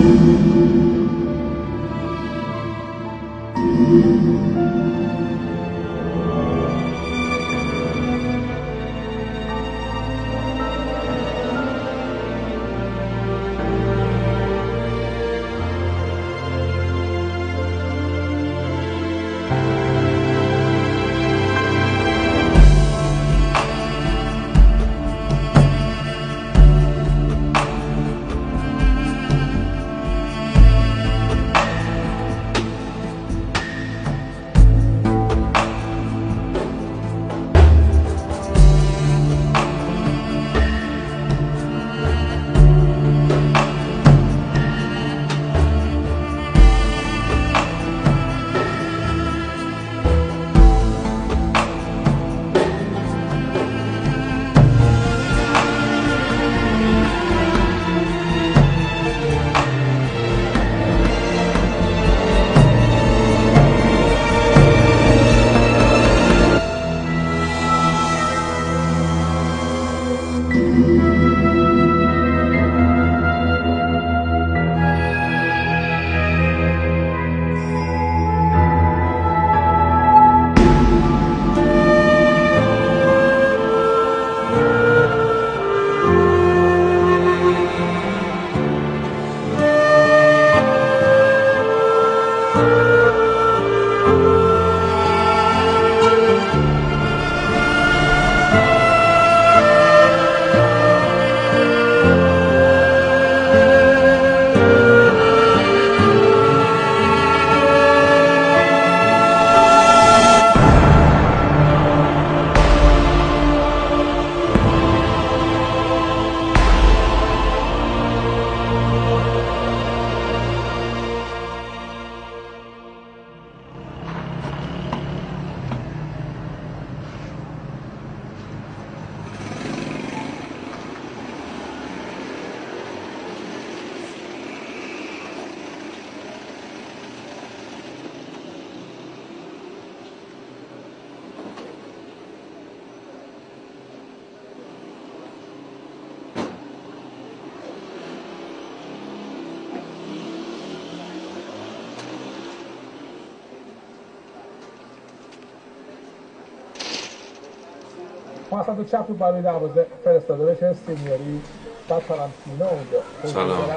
ما اصلا تو چپ تو برای دروازه فرستاده بشه سینیوری بعد تارانتینو اونجا. سلام.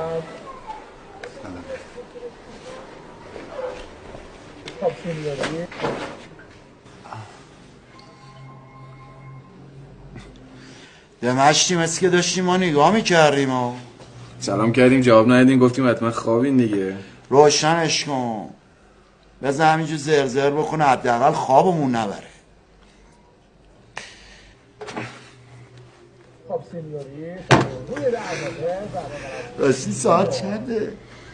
خب سینیوری به مشتی مثل که داشتیم ما نگاه میکردیم و سلام کردیم جواب ندادین، گفتیم حتما خوابین دیگه. روشنش کن بذار همینجور زرزر بکنه حداقل خوابمون نبره. خب سینیوری روی دروازه راستی ساعت چنده؟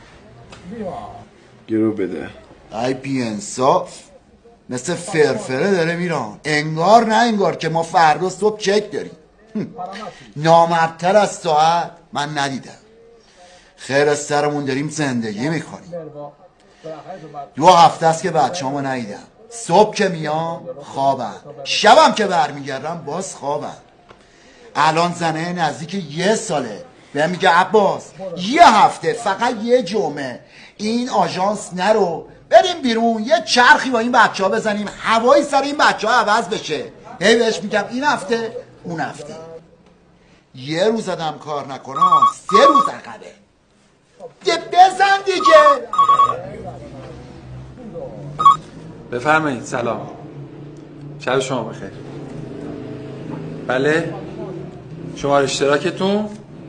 گرو بده. ای بی انصاف مثل فرفره داره میران، انگار نه انگار که ما فردا صبح چک داریم. نامردتر از ساعت من ندیدم. خیر از سرمون داریم زندگی میکنیم. 2 هفته است که بچه همو ندیدم. صبح که میام خوابم، شبم که برمیگردم باز خوابم. الان زنه نزدیک 1 ساله بهم میگه عباس 1 هفته فقط 1 جمعه این آژانس نرو بریم بیرون یه چرخی با این بچه ها بزنیم هوایی سر این بچه ها عوض بشه. هی بهش میگم این هفته اون هفته. 1 روز آدم کار نکنم 3 روز عقبه. بزن دیگه. بفرمایید. سلام، شب شما بخیر. بله شماره اشتراکتون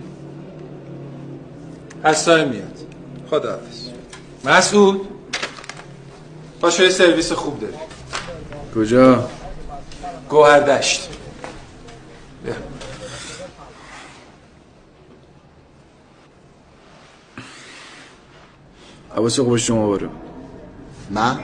هستای میاد. خداحافظ. مسعود باشه یه سرویس خوب داری. کجا؟ گوهردشت. بیا. عباس خوب شما برو. من؟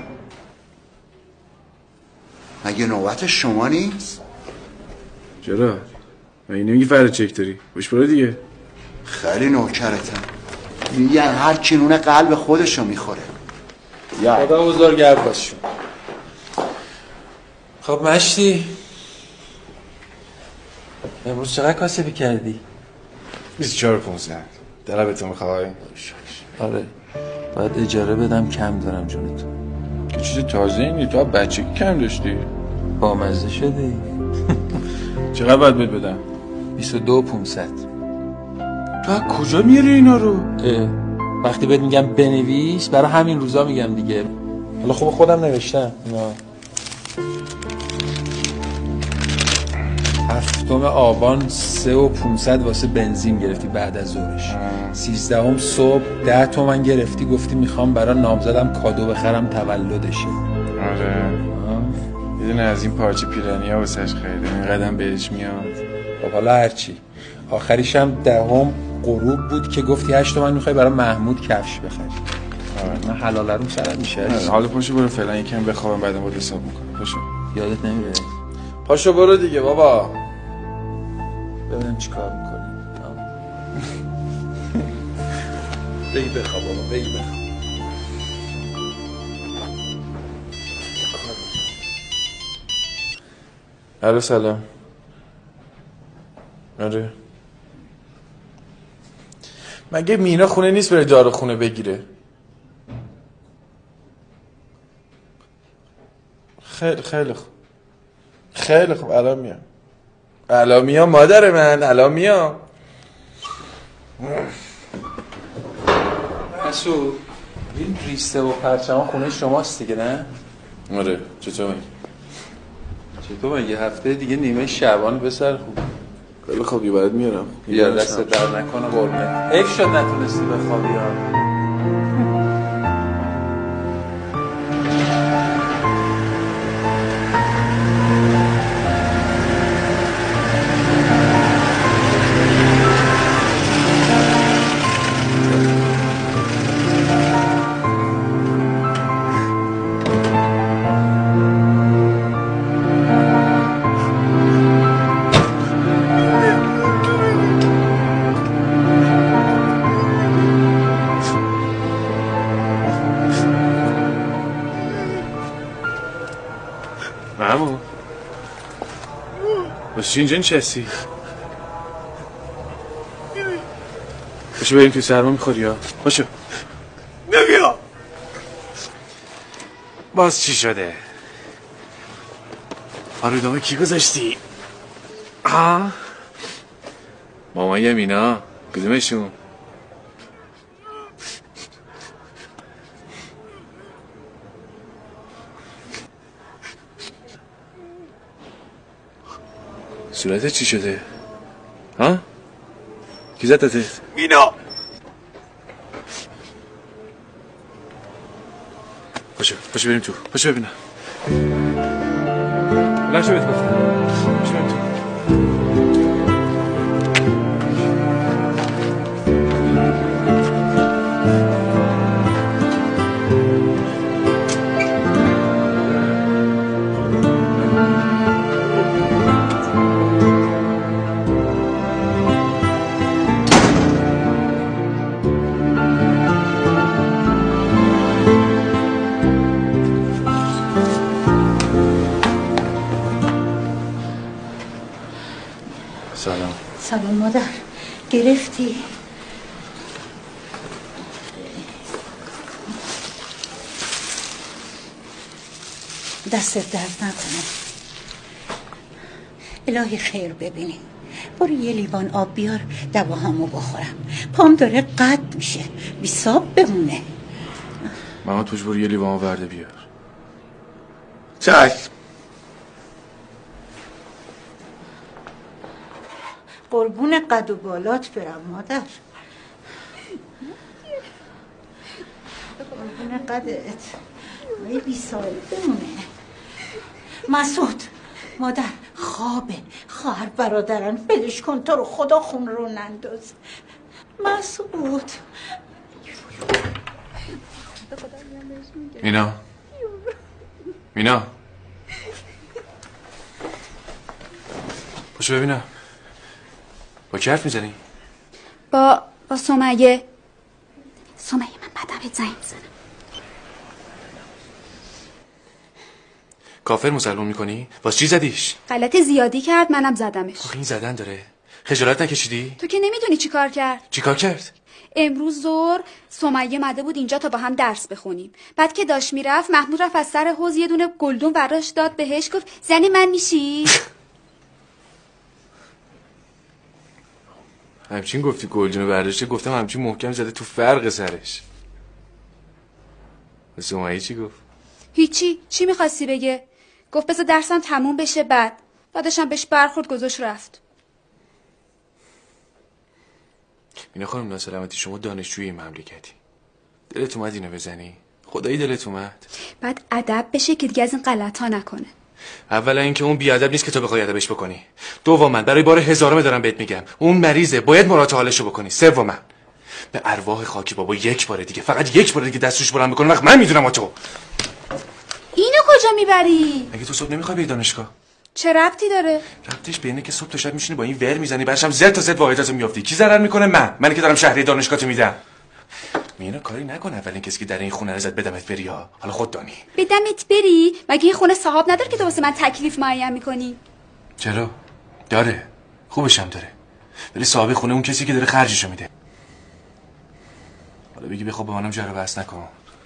مگه نوبت شما نیست؟ چرا؟ مگه نمیگی فردا چک داری؟ باش برو دیگه. خیلی نوکرتم. میگن هر کی نون قلب خودشو میخوره. خدا بزرگوار باش. خب مشتی امروز چقدر کاسبی کردی؟ 24 15. دلبتو میخوای؟ آره باید اجاره بدم، کم دارم جونتو. که چیز تازه اینی، تو بچگی کم داشتی. بامزه شدی. چقدر باید بهت بدم؟ 22,500. تو از کجا میاری اینا رو؟ وقتی بهت میگم بنویس برای همین روزا میگم دیگه. حالا خوب خودم نوشتم اینا. 7 آبان 3,500 واسه بنزین گرفتی بعد از ظهرش. 13 صبح 10 تومن گرفتی، گفتی میخوام برای نامزدم کادو بخرم تولدشه. آره یه دونه از این پارچه پیرانی ها واسش خریده، این قدم بهش میاد. خب حالا هرچی، آخریش هم 10 غروب بود که گفتی 8 تومن میخوای برای محمود کفش بخری. آره من حلاله رو سرت میشه. حالا پاشو برو فعلا یکم بخوابم، بعدم باید حساب میکنم. پاشو. یادت نمیره؟ پاشو برو دیگه بابا. ببینم چی کار میکنی. بگی بخواب بابا، بگی بخواب. الو سلام. آره مگه مینا خونه نیست بره دارو خونه بگیره؟ خیلی خوب. خیلی خوب الان میام مادر من، الان میام. مسعود این ریسته و پرچم خونه شماست دیگه نه؟ آره چطور مگه هفته دیگه نیمه شعبان بسر خوب. خیلی خوب یه برات میارم. بیا دست در نکنه قربونه. حیف شد نتونستی بخوابی ها. باشی اینجا نشستی؟ باشو بریم توی سرما میخوری ها. باشو نبیا. باز چی شده؟ آرودامه کی گذاشتی؟ مامای مینا کدومشون؟ صورتت چی شده؟ ها؟ کی زدتت؟ مینا! پاشو بریم تو. پاشو ببینم. بلند شو بهت گفتم. پاشو بریم تو. سلام مادر. گرفتی؟ دستت درد نکنه. الهی خیر ببینیم. برو یه لیوان آب بیار دواهامو بخورم. پام داره قد میشه. بیساب بمونه. ماما توش برو یه لیوان ورده بیار. چشم. قربون قد و بالات برم مادر. قربون قدت. ای بی سال بمونه. مسعود مادر خوابه. خواهر برادرن بلش کن، تو رو خدا خون رو ننداز. مسعود مینا پاشو ببینم. با کی حرف میزنی؟ با سمیه. من بعدم بهت زنگ میزنم. کافر مسلمون میکنی؟ واسه چی زدیش؟ غلط زیادی کرد منم زدمش. آخه این زدن داره. خجالت نکشیدی؟ تو که نمیدونی چی کار کرد. چی کار کرد؟ امروز ظهر سمیه مده بود اینجا تا با هم درس بخونیم. بعد که داشت میرفت محمود رفت از سر حوض یه دونه گلدون براش داد بهش، گفت زنی من میشی؟ همچین گفتی گلدونو برداشته، گفتم همچین محکم زده تو فرق سرش. سمیه چی گفت؟ هیچی. چی میخواستی بگه؟ گفت بذار درسم تموم بشه بعدشم بهش برخورد گذاشت رفت. مینا خانم ناسلامتی، شما دانشجوی این مملکتی، دلت اومد اینو بزنی؟ خدایی دلت اومد؟ بعد ادب بشه که دیگه از این غلطا نکنه. اولا اینکه اون بیادب نیست که تو بخوای ادبش بکنی. دوما برای بار هزارم دارم بهت میگم اون مریضه، باید مراعات حالشو بکنی. سوما به ارواح خاکی بابا یک بار دیگه، فقط یک بار دیگه دستش بلند بکنه، وقت من میدونم تو اینو کجا میبری؟ مگه تو صبح نمیخوای بری دانشگاه؟ چه ربطی داره؟ ربطش به اینه که صبح تا شب میشینی با این ور میزنی، بعدش هم زد تا زد واحداتو میافتی. کی ضرر میکنه؟ من که دارم شهریه دانشگاهتو میدم. مینا کاری نکن، اولین کسی که در این خونه ازت بدمت بری ها. حالا خود دانی. بدمت بری؟ مگه این خونه صاحب نداره که تو واسه من تکلیف معین میکنی؟ چرا؟ داره. خوبش هم داره. ولی صاحب خونه اون کسی که داره خرجشو میده. حالا بگی بخواب با منم جر و بحث نکن.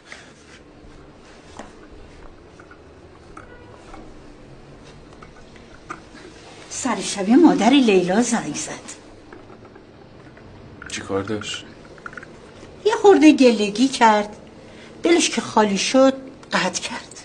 سر شب مادر لیلا زنگ زد. چی کار داشت؟ یه خورده گلگی کرد، دلش که خالی شد قطع کرد.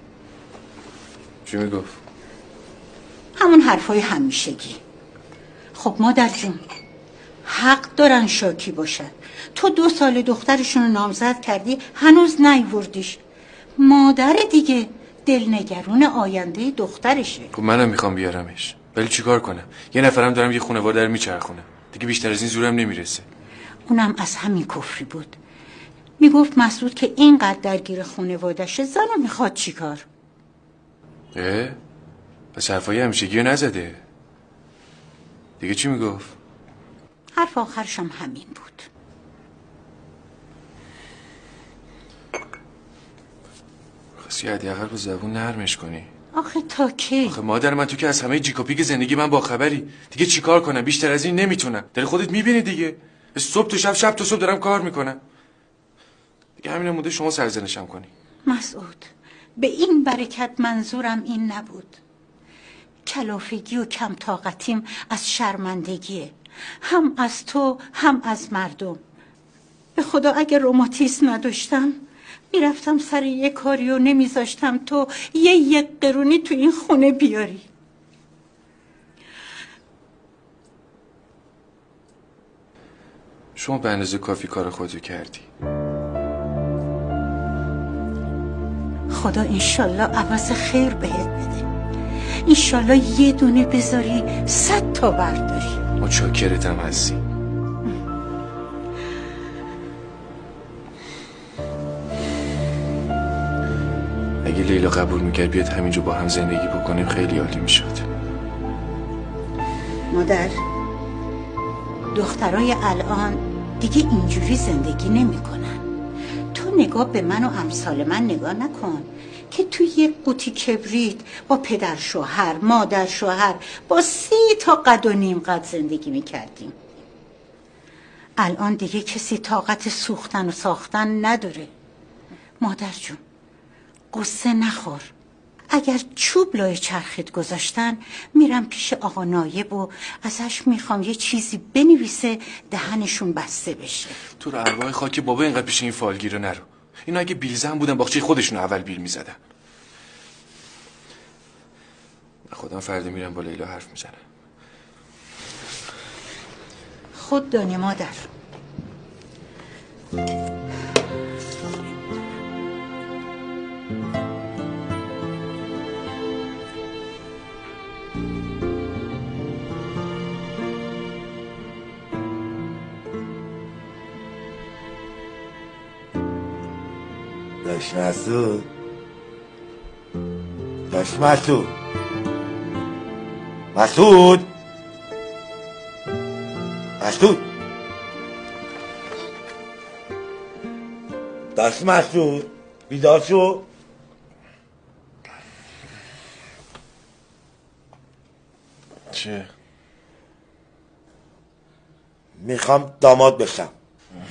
چی میگفت؟ همون حرفای همیشگی. خب مادر جون، حق دارن شاکی باشن. تو 2 سال دخترشونو نامزد کردی، هنوز نیوردیش. مادر دیگه دلنگرون آینده دخترشه. خب منم میخوام بیارمش، ولی چیکار کنم؟ یه نفرم دارم یه خانواده رو میچرخونم، دیگه بیشتر از این زورم نمیرسه. اونم از همین کفری بود. میگفت مسعود که اینقدر درگیر خانواده‌شه، زنم میخواد چیکار؟ پس حرفای همیشگی رو نزده دیگه. چی میگفت؟ حرف آخرش هم همین بود. خواستی حداقل با زبون نرمش کنی. آخه تا کی؟ آخه مادر من، تو که از همه جیکوپیک زندگی من با خبری. دیگه چیکار کنم؟ بیشتر از این نمیتونم. داری خودت میبینی دیگه، صبح تا شب تا صبح دارم کار میکنم دیگه. همینم مونده شما سرزنشم کنی. مسعود، به این برکت منظورم این نبود. کلافگی و کم طاقتیم از شرمندگیه، هم از تو هم از مردم. به خدا اگه روماتیسم نداشتم میرفتم سر یه کاری و نمیذاشتم تو یک قرونی تو این خونه بیاری. شما به اندازه کافی کار خودتو کردی. خدا انشالله عوض خیر بهت بده. انشالله یه دونه بذاری 100 تا برداری. متشکرتم هستی. اگه لیلا قبول میکرد بیاد همینجا با هم زندگی بکنیم خیلی عالی میشد. مادر، دخترای الان دیگه اینجوری زندگی نمیکنن. تو نگاه به من و امثال من نگاه نکن که توی یه قوطی کبریت با پدر شوهر، مادر شوهر، با 30 تا قد و نیم قد زندگی میکردیم. الان دیگه کسی طاقت سوختن و ساختن نداره. مادر جون، قصه نخور. اگر چوب لای چرخت گذاشتن، میرم پیش آقا نایب و ازش میخوام یه چیزی بنویسه دهنشون بسته بشه. تو رو ارواح خاک بابا اینقدر پیش این فالگیرو نرو. اینا اگه بیلزن بودن باغچه خودشون اول بیل میزدن. خودم فردا میرم با لیلا حرف میزنم. خود دانی مادر. داش مسعود، داش مسعود، مسعود، مسعود، داش مسعود، بیدار شو. چه؟ میخوام داماد بشم.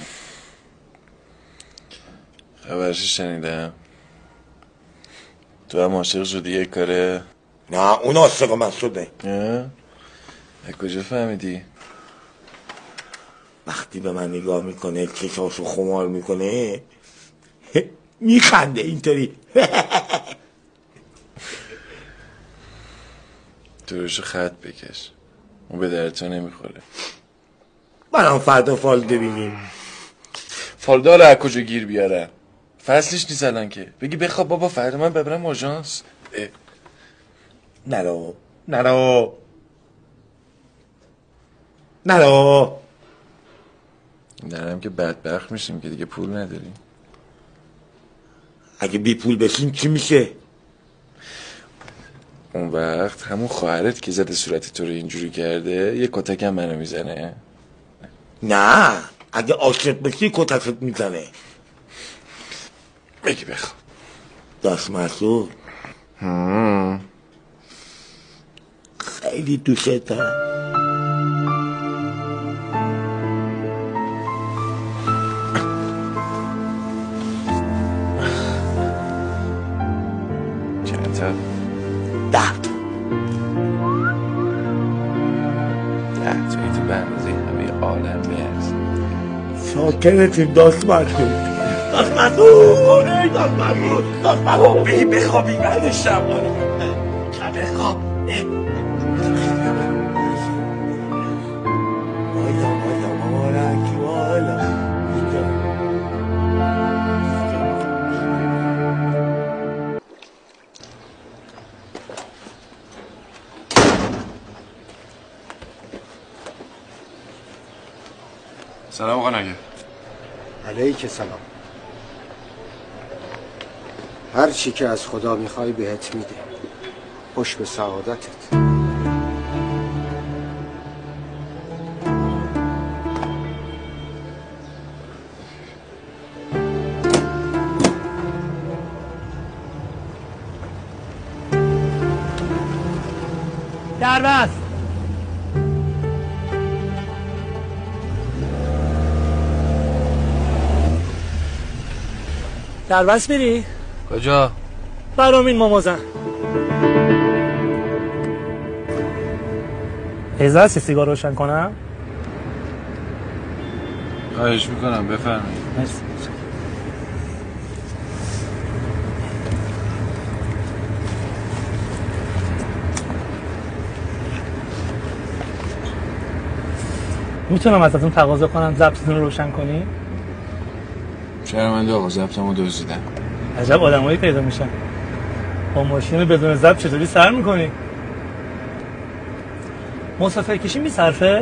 خبرش شنیدم تو هم عاشق شدی یک کاره؟ نه اون عاشق من شده. از کجا فهمیدی؟ وقتی به من نگاه میکنه چشاشو خمار میکنه میخنده اینطوری. تو روشو خط بکش، اون به درتو نمیخوره. منم فردا فال ببینیم. فالدار از کجا گیر بیارم؟ فصلش نیست الان که بگی بخواب بابا فردا من ببرم آژانس. نرو نرم که بدبخت میشیم که دیگه پول نداریم. اگه بی پول بشیم چی میشه؟ اون وقت همون خواهرت که زده صورت تو رو اینجوری کرده یه کتک هم منو میزنه. نه اگه عاشق بشی کتکت میزنه. بگی بخواب. داست مسعود خیلی دوست دارم. چند تا؟ 10 تا. 10 تا تو به اندازه همه عالم میارز. شاکرتیم داست مسعود. بگی بخوابی بعد شب بخواب. سلام آقا نگه. علیک سلام. هر چی که از خدا میخوای بهت میده. خوش به سعادتت. دربست. دربست میری؟ کجا؟ برامین مامازن. اجازه هست سیگار روشن کنم؟ خواهش میکنم بفرمایید. مرسی. میتونم ازتون تقاضا کنم ضبطتون رو روشن کنی؟ شرمنده آقا ضبطمو دزدیدم. عجب آدمایی پیدا میشن. با ماشین بدون ضبط چطوری سر میکنی؟ مسافر کشی میصرفه؟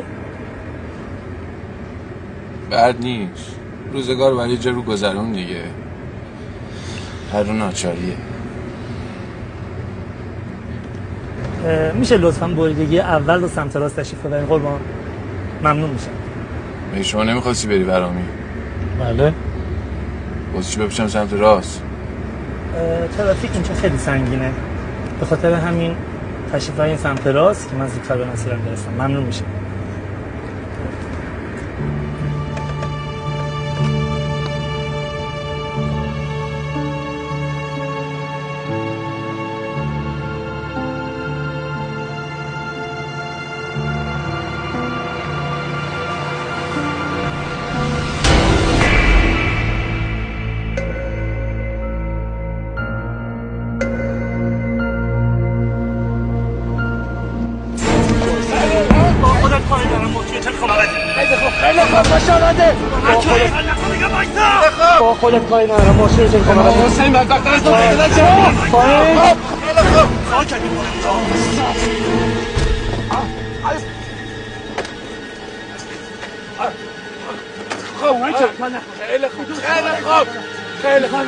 بد نیست. روزگار ولی جا رو گذرون دیگه. هر رو ناچاریه. میشه لطفاً بریدگی اول رو سمت راست تشریف ببرین قربان؟ ممنون میشم. مگه شما نمیخواستی بری برامی؟ بله. واسه چی بپیشم سمت راست؟ ترافیک اینجا خیلی سنگینه. به خاطر همین تشریف این سمت راست که من زودتر به مسیرم برسم. ممنون میشم. با خودت کاری ندارم ماشین چه کنم حسین بدبخت از تو پیدا جا پایین خیلی خوب خیلی خوب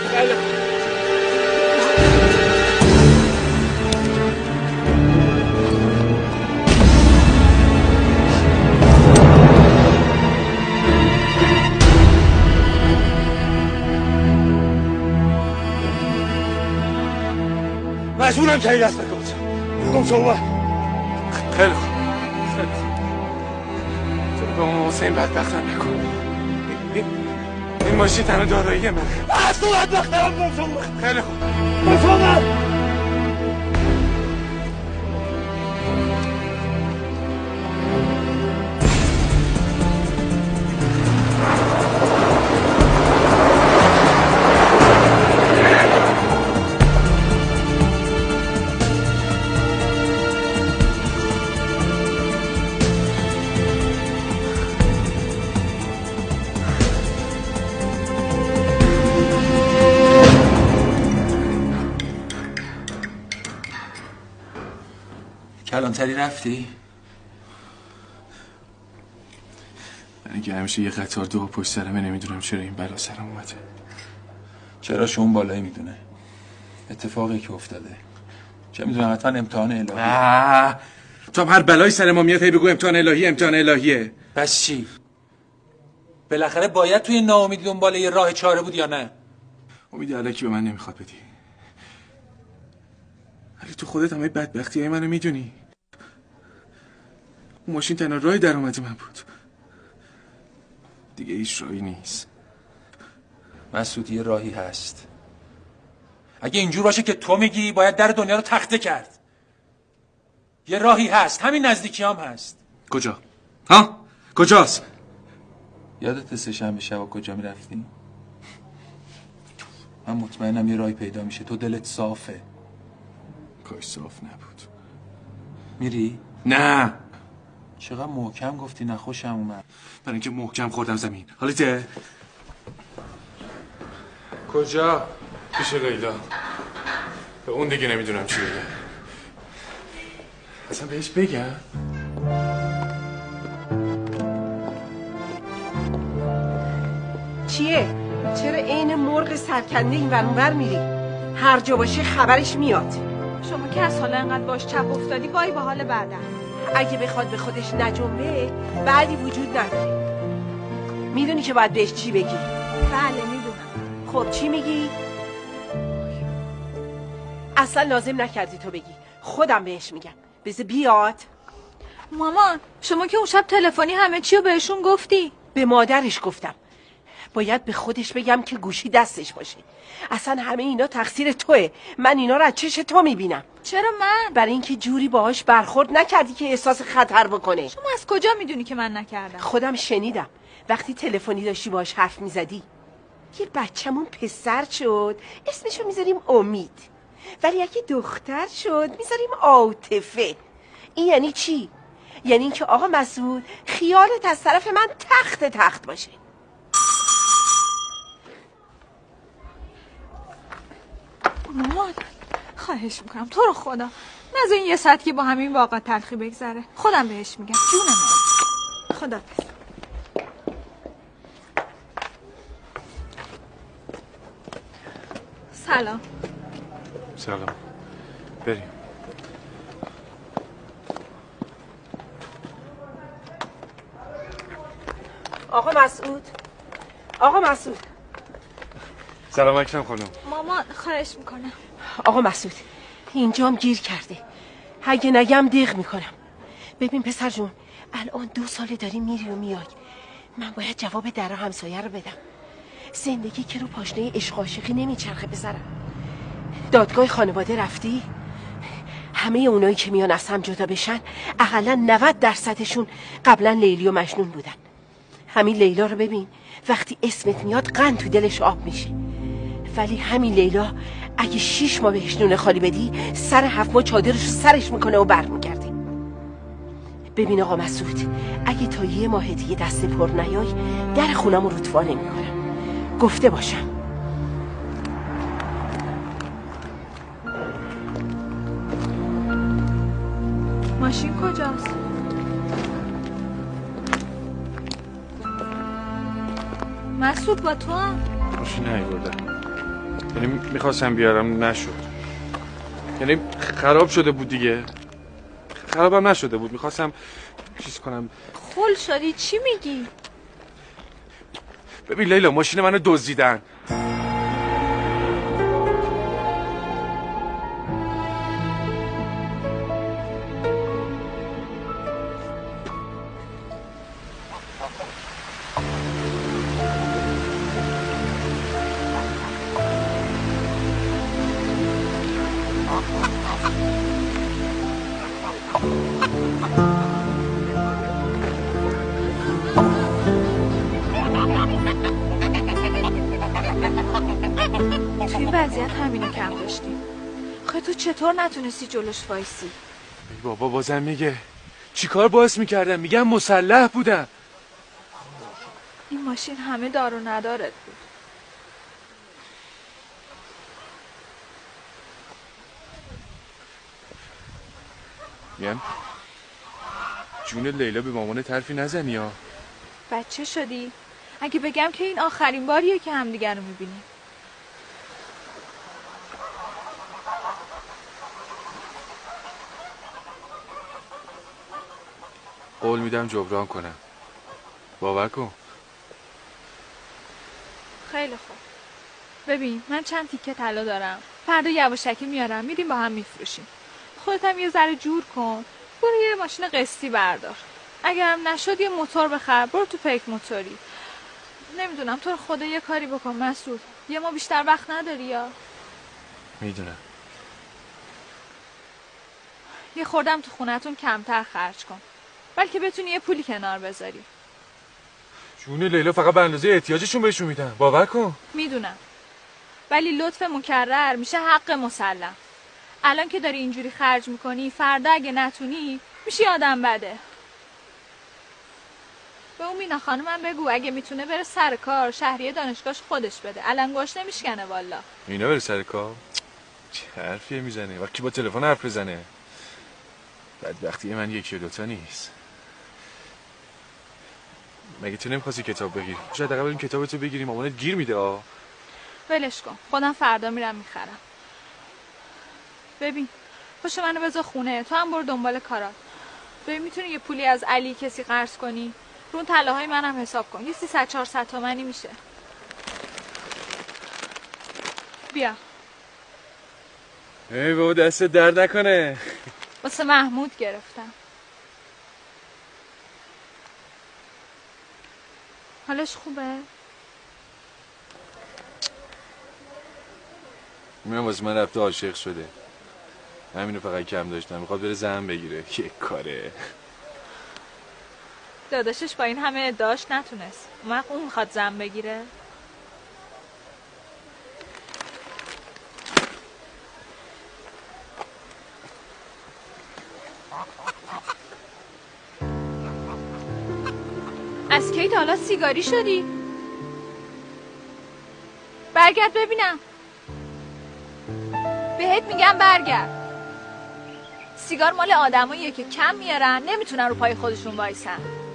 مجبورم که این دست بکنم گم شما خیلی خوب تو به اون حسین بدبختم نکن این ماشین تنها دارایی من. از تو باید بخترم باشم. خیلی خوب. باشم. کلانتری رفتی؟ من اینکه همیشه یه قطار دو پشت سرمه نمیدونم چرا این بلا سرم اومده. چرا شون بالایی میدونه؟ اتفاقی که افتاده چه میدونم، حتما امتحان الهی. تو هر بلایی سر ما میاد هی بگو امتحان الهی امتحان الهیه. پس چی؟ بالاخره باید توی ناامیدی دنبال یه راه چاره بود یا نه؟ امید الکی به من نمیخواد بدی. ولی تو خودت همه بدبختی های منو میدونی. اون ماشین تنها راه درآمد من بود. دیگه هیچ راهی نیست. مسعود یه راهی هست. اگه اینجور باشه که تو میگی باید در دنیا رو تخته کرد. یه راهی هست، همین نزدیکی هم هست. کجا؟ ها؟ کجاست؟ یادت سه‌شنبه شب کجا میرفتی؟ من مطمئنم یه راهی پیدا میشه. تو دلت صافه. کاش صاف نبود. میری؟ نه. چقدر محکم گفتی نخوشم اومد. برای اینکه محکم خوردم زمین. حالیته؟ کجا؟ پیش لیلا. به اون دیگه نمیدونم چی بگم. اصلا بهش بگم؟ چیه؟ چرا عین مرغ سرکنده این ور اونور میری؟ هر جا باشه خبرش میاد. شما که از حالا انقدر باش چپ افتادی وای به حال بعدن. اگه بخواد به خودش نجنبه بعدی وجود نداره. میدونی که باید بهش چی بگی؟ بله میدونم. خب چی میگی؟ اصلا لازم نکردی تو بگی، خودم بهش میگم. بذار بیاد. مامان شما که اون شب تلفنی همه چی رو بهشون گفتی؟ به مادرش گفتم. باید به خودش بگم که گوشی دستش باشه. اصلا همه اینا تقصیر توه. من اینا رو از چش تو میبینم. چرا من؟ برای اینکه جوری باهاش برخورد نکردی که احساس خطر بکنه. شما از کجا میدونی که من نکردم؟ خودم شنیدم وقتی تلفنی داشتی باهاش حرف میزدی. یه بچه‌مون پسر شد اسمشو میذاریم امید، ولی اگه دختر شد میذاریم عاطفه. این یعنی چی؟ یعنی اینکه آقا مسعود خیالت از طرف من تخت باشه. مامان خواهش میکنم تو رو خدا نذار این یه ساعت که با همین واقعا تلخی بگذره. خودم بهش میگم. جونم خدا. سلام. سلام. بریم. آقا مسعود. آقا مسعود. سلام اکرم خانم. مامان خواهش میکنم. آقا مسعود اینجام گیر کرده. اگه نگم دق میکنم. ببین پسر جون الان 2 ساله داری میری و میای. من باید جواب در همسایه رو بدم. زندگی که رو پاشنه عشق عاشقی نمیچرخه پسرم. دادگاه خانواده رفتی؟ همه اونایی که میان از هم جدا بشن اقلا 90% قبلا لیلی و مجنون بودن. همین لیلا رو ببین وقتی اسمت میاد قند تو دلش آب میشه. ولی همین لیلا اگه 6 ماه بهش نون خالی بدی سر 7 ماه چادرش رو سرش میکنه و برمیگرده. ببین آقا مسعود اگه تا 1 ماه دیگه دست پر نیای در خونم رو رتوا نمیکنم. گفته باشم. ماشین کجاست؟ مسعود با تو هم؟ ماشین نیاوردم. یعنی میخواستم بیارم نشد. یعنی خراب شده بود دیگه. خرابم نشده بود. میخواستم چیز کنم. خل شدی چی میگی؟ ببین لیلا ماشین منو دزدیدن. تو این وضعیت همینو کم داشتیم. خواهی تو چطور نتونستی جلوش وایسی؟ بابا بازم میگه چی کار باعث میکردم؟ میگم مسلح بودم. این ماشین همه دار و ندارت بود. میگم جون لیلا به مامان حرفی نزنی ها. بچه شدی؟ اگه بگم که این آخرین باریه که همدیگر رو میبینیم. قول میدم جبران کنم. باور کن. خیلی خوب. ببین من چند تیکه طلا دارم. فردا یواشکی میارم میریم با هم میفروشیم. خودت هم یه ذره جور کن. برو یه ماشین قسطی بردار. اگرم نشد یه موتور بخر. برو تو پیک موتوری. نمیدونم تو رو خدا یه کاری بکن مسعود. یه ما بیشتر وقت نداری یا؟ میدونم. یه خوردم تو خونتون کمتر خرج کن. بلکه بتونی یه پولی کنار بذاری. جون لیلا فقط به اندازه احتیاجشون بهشون میدن. باور کن. میدونم. ولی لطف مکرر میشه حق مسلم. الان که داری اینجوری خرج میکنی فردا اگه نتونی میشی آدم بده. به اون مینا خانومم بگو اگه میتونه بره سر کار شهریه دانشگاهش خودش بده. الان گوش نمیشکنه والا. مینا بره سر کار؟ چه حرفیه میزنه؟ وقتی با تلفن حرف بزنه. بدبختی من یکی و دوتا نیست. مگه تو نمیخواستی کتاب بگیری؟ شاید اقل بریم کتابتو بگیریم مامانت گیر میده آه. ولش کن. خودم فردا میرم میخرم. ببین پاش منو بذار خونه. تو هم برو دنبال کارات. ببین میتونی یه پولی از علی کسی قرض کنی؟ رو اون طلاهای منم حساب کن. یه 300-400 تومانی میشه. بیا. ای بابا دست درد نکنه. واسه محمود گرفتم. حالش خوبه؟ میگم واسه من رفته عاشق شده. همینو فقط کم داشتم. میخواد بره زن بگیره. یک کاره. داداشش با این همه ادعاش نتونست. اون میخواد زن بگیره؟ از کی تا حالا سیگاری شدی؟ برگرد ببینم. بهت میگم برگرد. سیگار مال آدماییه که کم میارن نمیتونن رو پای خودشون وایسن.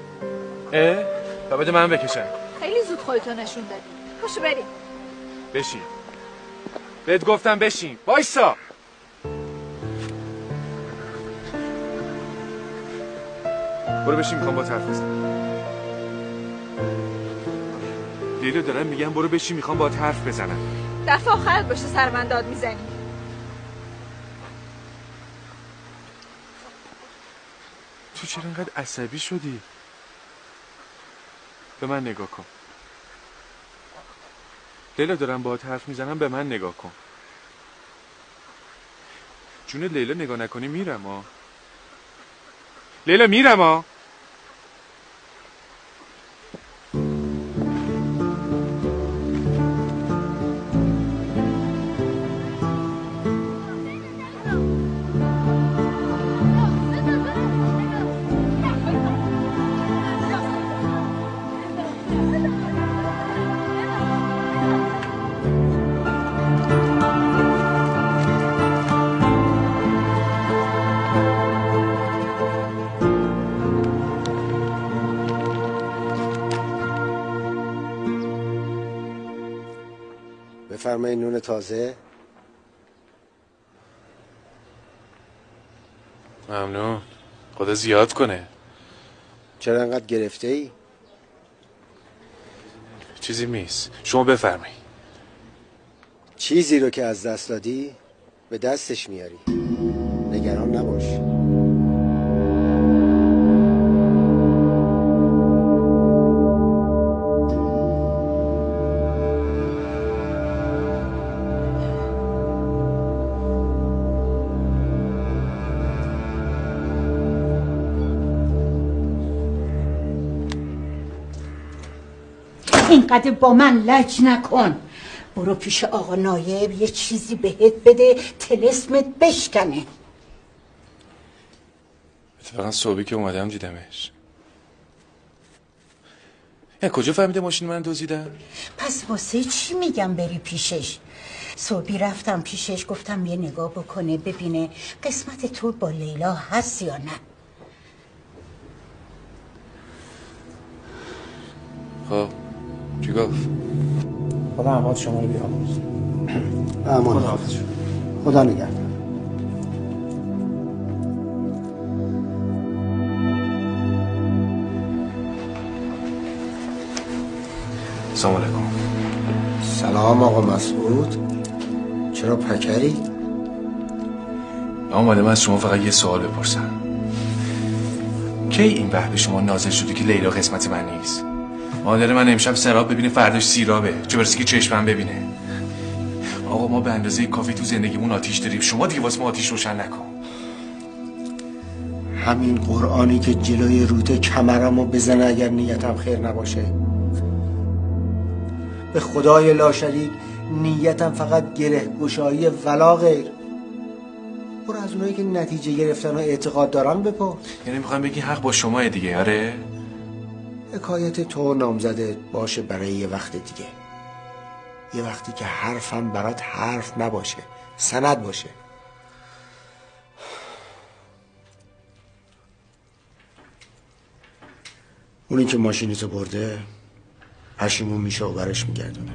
بده من بکشم. خیلی زود خودتو نشون دادی. پاشو بریم. بشین. بهت گفتم بشین. وایسا. برو بشین میخوام با حرف بزنم. لیلا دارم میگم برو بشین میخوام با حرف بزنم. دفعه آخرت باشه سر من داد میزنی. تو چرا اینقدر عصبی شدی؟ به من نگاه کن. لیلا دارم باهات حرف میزنم به من نگاه کن. جون لیلا نگاه نکنی میرم ها. لیلا میرم ها. بفرمایید نون تازه. ممنون. خدا زیاد کنه. چرا انقدر گرفته ای؟ چیزی نیست. شما بفرمایید. چیزی رو که از دست دادی به دستش میاری. نگران نباش. اینقدر با من لج نکن. برو پیش آقا نایب یه چیزی بهت بده طلسمت بشکنه. اتفاقا صبحی که اومدم دیدمش. کجا فهمیده ماشین من دزدیدن؟ پس واسه چی میگم بری پیشش؟ صبحی رفتم پیشش گفتم یه نگاه بکنه ببینه قسمت تو با لیلا هست یا نه. خب چی گفت؟ خدا احمد شما رو بیامرز. امان حافظ شما. خدا نگهدار. سلام علیکم. سلام آقا مسعود. چرا پکری؟ آمدم از شما فقط یه سوال بپرسم. کی این به شما نازل شده که لیلا قسمت من نیست؟ مادر من امشب سراب ببینه فرداش سیرابه، چه برسه که چشمم ببینه. آقا ما به اندازه کافی تو زندگیمون آتیش داریم، شما دیگه واسه ما آتیش روشن نکن. همین قرآنی که جلوی روته کمرمو بزنه اگر نیتم خیر نباشه. به خدای لاشریک نیتم فقط گره گشایی ولا غیر. برو از اونایی که نتیجه گرفتن و اعتقاد دارن بپرس. یعنی میخوام بگی حق با شما دیگه؟ آره؟ حکایت تو نامزده باشه برای یه وقت دیگه، یه وقتی که حرفم برات حرف نباشه، سند باشه. اونی که ماشینیتو برده پشیمون میشه و برش میگردونه.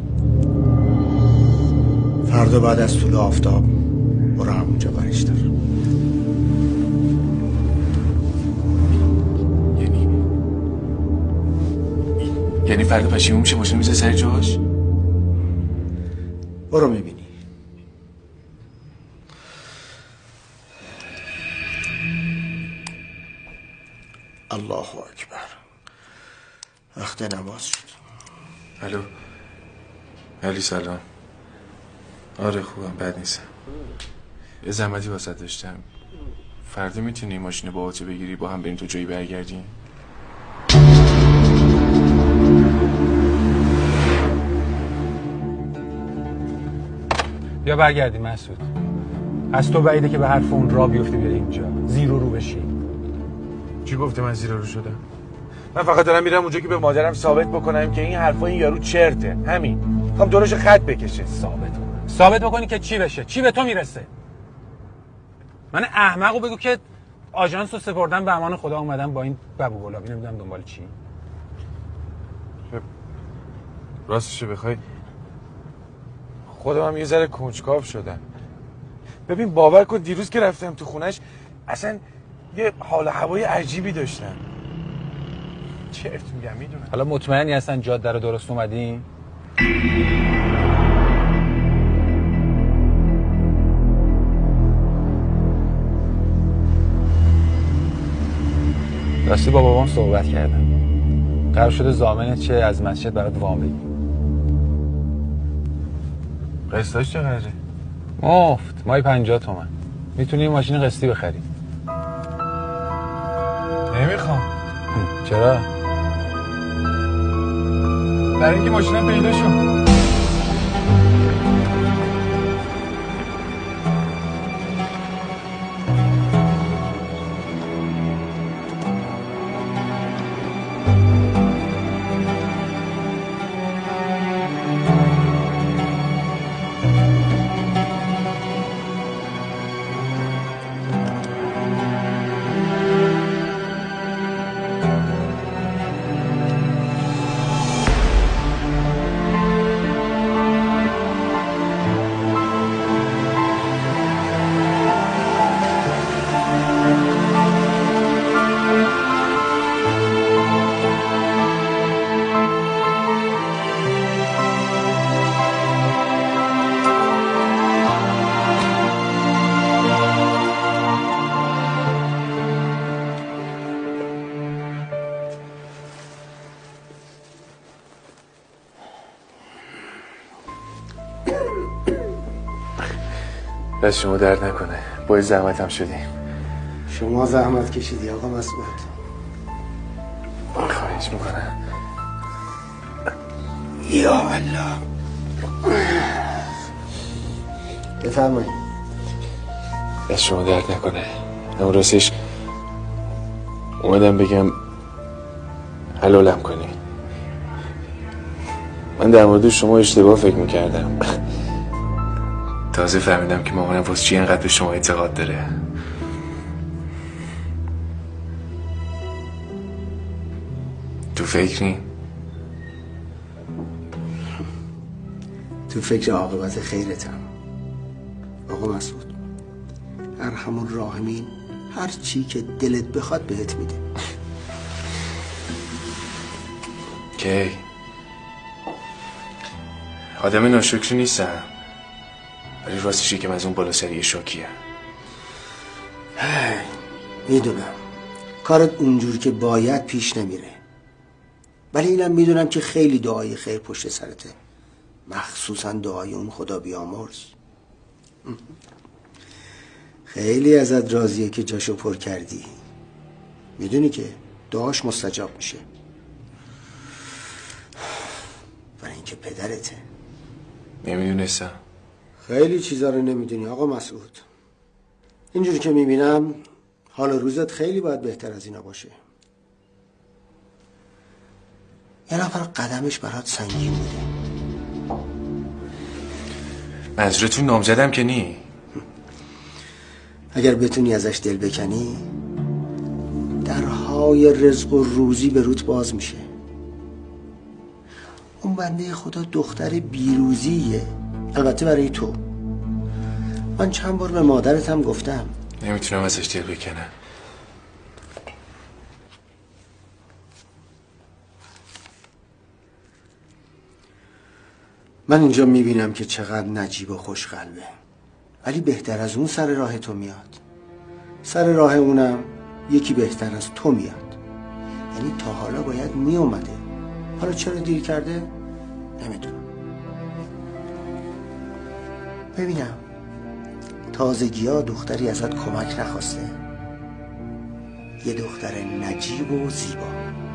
فردا بعد از طلوع آفتاب برو همونجا برش دار. یعنی فردا پشیمون میشه ماشین میزه سر جاش؟ برو میبینی. الله اکبر. وقت نماز شد. الو علی سلام. آره خوبم بد نیستم. یه زحمتی واسط داشتم. فردا میتونی ماشین با آتو بگیری با هم بریم تو جایی برگردیم؟ بیا برگردیم مسعود. از تو بعیده که به حرف اون را بیفتی بیاری اینجا زیر و رو بشی. چی گفته من زیر و رو شدم؟ من فقط دارم میرم اونجا که به مادرم ثابت بکنم که این حرفا این یارو چرته. همین. میخوام دورش خط بکشه. ثابت بکنی که چی بشه؟ چی به تو میرسه؟ من احمقو بگو که آژانس رو سپردم به امان خدا اومدم با این بابو گلابی نمیدونم دنبال چی. راستشو بخوای خودم هم یه ذره کنجکاو شدم. ببین باور کن دیروز که رفتم تو خونش اصلا یه حال هوای عجیبی داشتم. چرت میگم میدونم. حالا مطمئنی اصلا جاده رو درست اومدی؟ راستی با بابام صحبت کردم. قرار شده ضامنت چه از مسجد برات وام بگیره. قسطاش چقدره؟ مفت ماهی 50 تومن. میتونی ماشین قسطی بخری. نمیخوام. چرا؟ برای اینکه ماشینم پیدا شد. دست شما درد نکنه. باید زحمت هم شدیم. شما زحمت کشیدی آقا مسعود. خواهش میکنم. یا الله. بفرمایید. دست شما درد نکنه. اما راستش اومدم بگم حلالم کنی. من در مورد شما اشتباه فکر میکردم. تازه فهمیدم که مامانم واسه چی اینقدر به شما اعتقاد داره. تو فکری؟ تو فکر عاقبت خیرتم آقا مسعود. ارحم الراحمین هر چی که دلت بخواد بهت میده. کی؟ آدم ناشکری نیستم، ولی راستشی که من از اون بالا سری شاکیه. میدونم کارت اونجور که باید پیش نمیره، ولی اینم میدونم که خیلی دعای خیر پشت سرته، مخصوصا دعای اون خدا بیامرز. خیلی ازت راضیه که جاشو پر کردی. میدونی که دعاش مستجاب میشه، برای اینکه پدرته. نمیدونستم. خیلی چیزا رو نمیدونی آقا مسعود. اینجوری که میبینم حال روزت خیلی باید بهتر از اینا باشه. یه نفر قدمش برات سنگین بوده. منظورتون نامزدم که نی؟ اگر بتونی ازش دل بکنی درهای رزق و روزی به روت باز میشه. اون بنده خدا دختر بیروزیه، البته برای تو. من چند بار به مادرت هم گفتم. نمیتونم ازش دل بکنم. من اینجا میبینم که چقدر نجیب و خوشقلبه، ولی بهتر از اون سر راه تو میاد. سر راه اونم یکی بهتر از تو میاد. یعنی تا حالا باید میومده، حالا چرا دیر کرده؟ نمیدونم. ببینم تازگی ها دختری ازت کمک نخواسته؟ یه دختر نجیب و زیبا.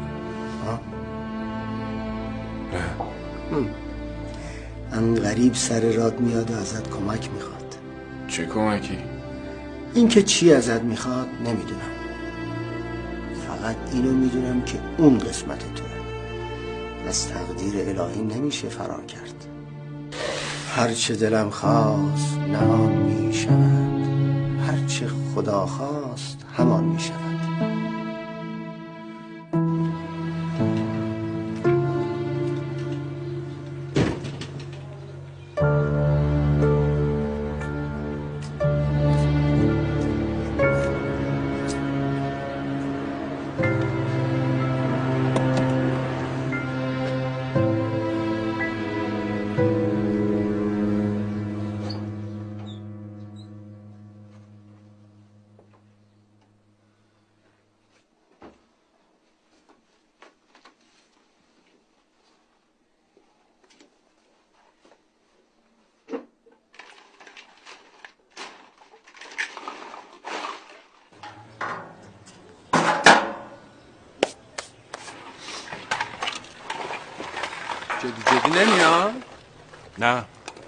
نه. انقریب سر راد میاد و ازت کمک میخواد. چه کمکی؟ این که چی ازت میخواد نمیدونم، فقط اینو میدونم که اون قسمت توه. از تقدیر الهی نمیشه فرار کرد. هرچه دلم خواست نه آن میشود، هرچه خدا خواست همان میشود. جدی نمیاد؟ نه.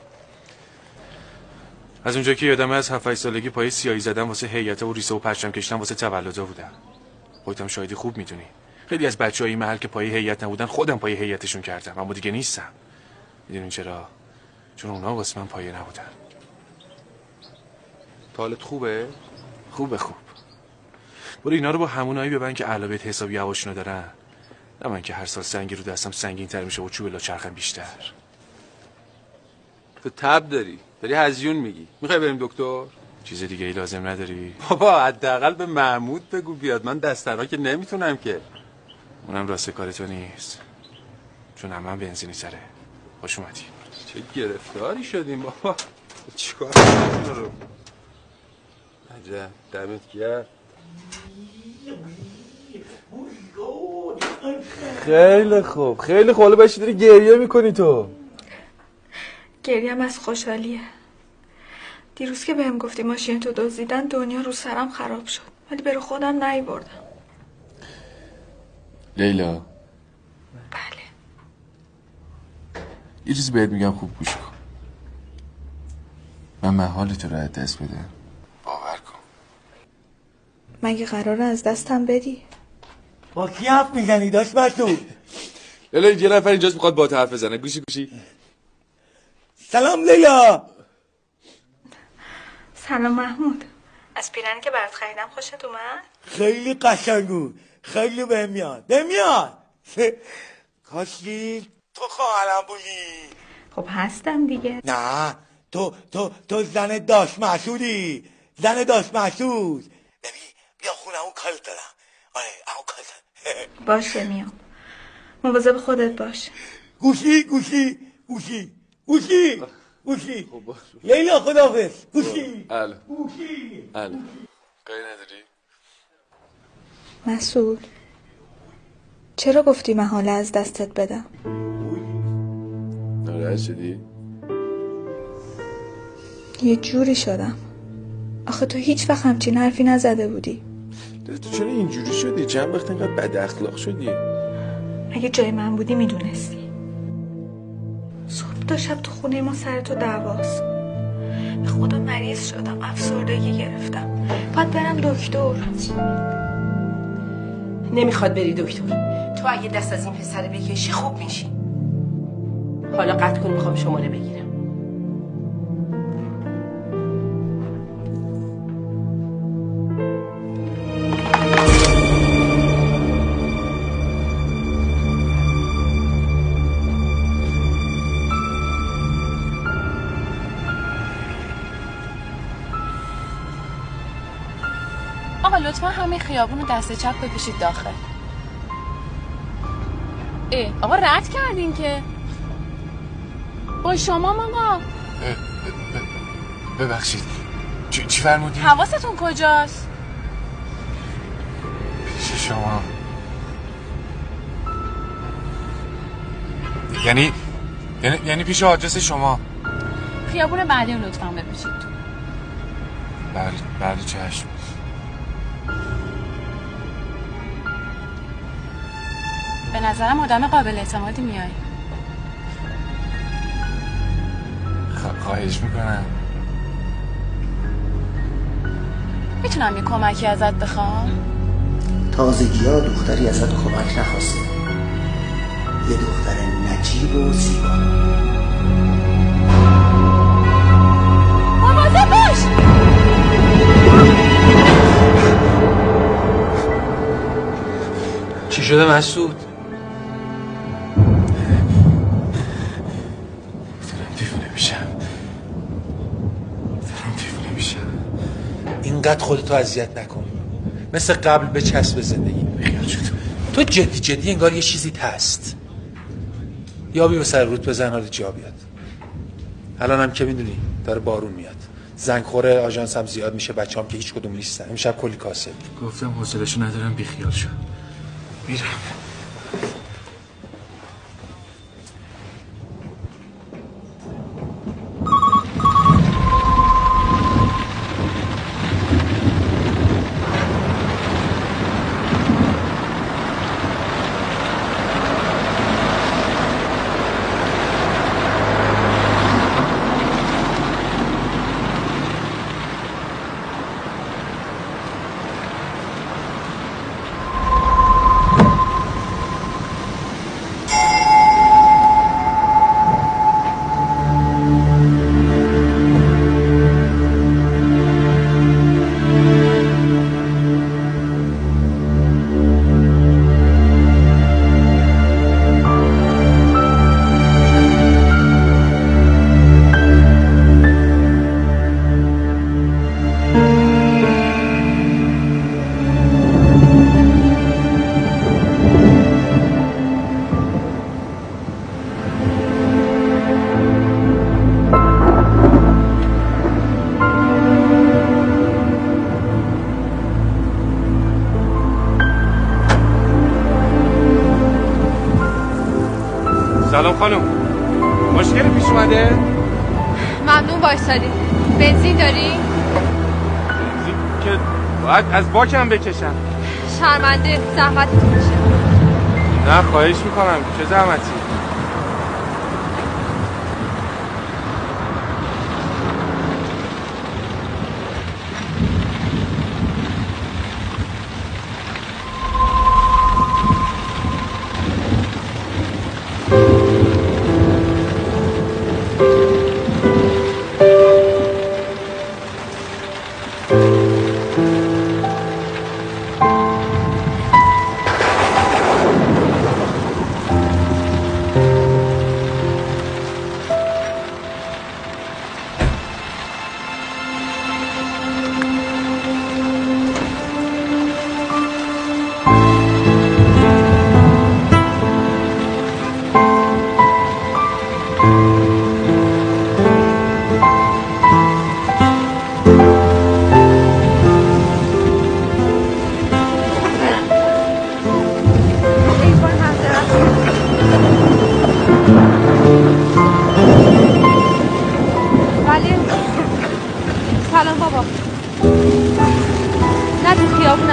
از اونجا که یادمه از 7-8 سالگی پای سیاهی زدم واسه هیئت و ریسه و پرچم کشیدن واسه تولدا بودم. خودت هم شاهدی خوب میدونی. خیلی از بچه‌های محل که پای هیئت نبودن خودم پای هیئتشون کردم، اما دیگه نیستم. میدونین چرا؟ چون اونا واسه من پایه نبودن. حالت خوبه؟ خوبه. برو اینا رو با همونایی ببند که علابیت حسابی هواشونو دارن. نه من که هر سال سنگی رو دستم سنگین تر میشه و چوب لاچرخم بیشتر. تو تب داری هزیون میگی. میخوای بریم دکتر؟ چیز دیگه ای لازم نداری؟ بابا حداقل به محمود بگو بیاد، من دسترا که نمیتونم که. اونم راست کار تو نیست، چون همه بنزینی سره. خوش اومدی. چه گرفتاری شدیم بابا. چیکار کنیم رو؟ عجب دمت گرم. خیلی خوب حالا باشی داری گریه میکنی تو. گریم از خوشحالیه. دیروز که بهم گفتی ماشین تو دزدیدن دنیا رو سرم خراب شد، ولی برو خودم نیاوردم. لیلا. بله. یه چیزی بهت میگم، خوب گوش کن. من محال تو رو از دست بدم. باور کن. مگه قراره از دستم بدی؟ با کی حرف میزنی داشت مسعود؟ لیلا یه نفر اینجاست میخواد با حرف بزنه. گوشی سلام لیلا. سلام محمود. از پیرنی که برات خریدم خوشت اومد؟ خیلی قشنگ بود. خیلی بهم میاد. کاشکی تو خواهرم بودی. خب هستم دیگه. نه تو زن داش مسعودی. زن داش مسعود. ببین بیا خونه اون کار دارم. آره اون کار دارم. باشه میام. مواظب خودت باش. گوشی لیلا خداحافظ. گوشی الو کاری نداری؟ مسعود چرا گفتی من حالا از دستت بدم؟ ناراحت شدی؟ یه جوری شدم. آخه تو هیچ وقت همچین حرفی نزده بودی. تو چرا اینجوری شدی؟ چند وقت اینقدر بد اخلاق شدی؟ اگه جای من بودی میدونستی. صبح تا شب تو خونه ما سر تو دعواست. به خدا مریض شدم، افسردگی گرفتم، باید برم دکتر. نمیخواد بری دکتر. تو اگه دست از این پسر بکشی خوب میشی. حالا قطع کن، میخوام شماره بگیرم. آقا لطفا همین خیابون رو دست چپ بکشید داخل. آقا رد کردین که. با شما آقا. ببخشید چی فرمودی؟ حواستون کجاست؟ پیش شما. یعنی پیش آدرس شما. خیابون بعدی رو لطفا بپیچید تو. بله چشم. به نظرم آدم قابل اعتمادی میای. خواهش میکنم. میتونم یه کمکی ازت بخوام؟ تازگی ها دختری ازت کمک نخواسته. یه دختر نجیب و زیبا. مواظب باش. چی شده مسعود؟ دارم دیوونه میشم. اینقدر خودتو اذیت نکن. مثل قبل بچسب به زندگی. بخیال شد. تو جدی انگار یه چیزی هست. یا بی به سر رود بزن حال جا بیاد. الان هم که میدونی داره بارون میاد. زنگ خوره آژانس هم زیاد میشه، بچه‌ام که هیچ کدوم نیستن. امشب کلی کاسه. گفتم حوصله‌شو ندارم، بیخیال شو. میرم. سلام خانم، مشکلی پیش اومده؟ ممنون وایسادی. بنزین داری؟ بنزین که باید از باکم بکشم. شرمنده، زحمتتون میشه. نه خواهش میکنم، چه زحمتی؟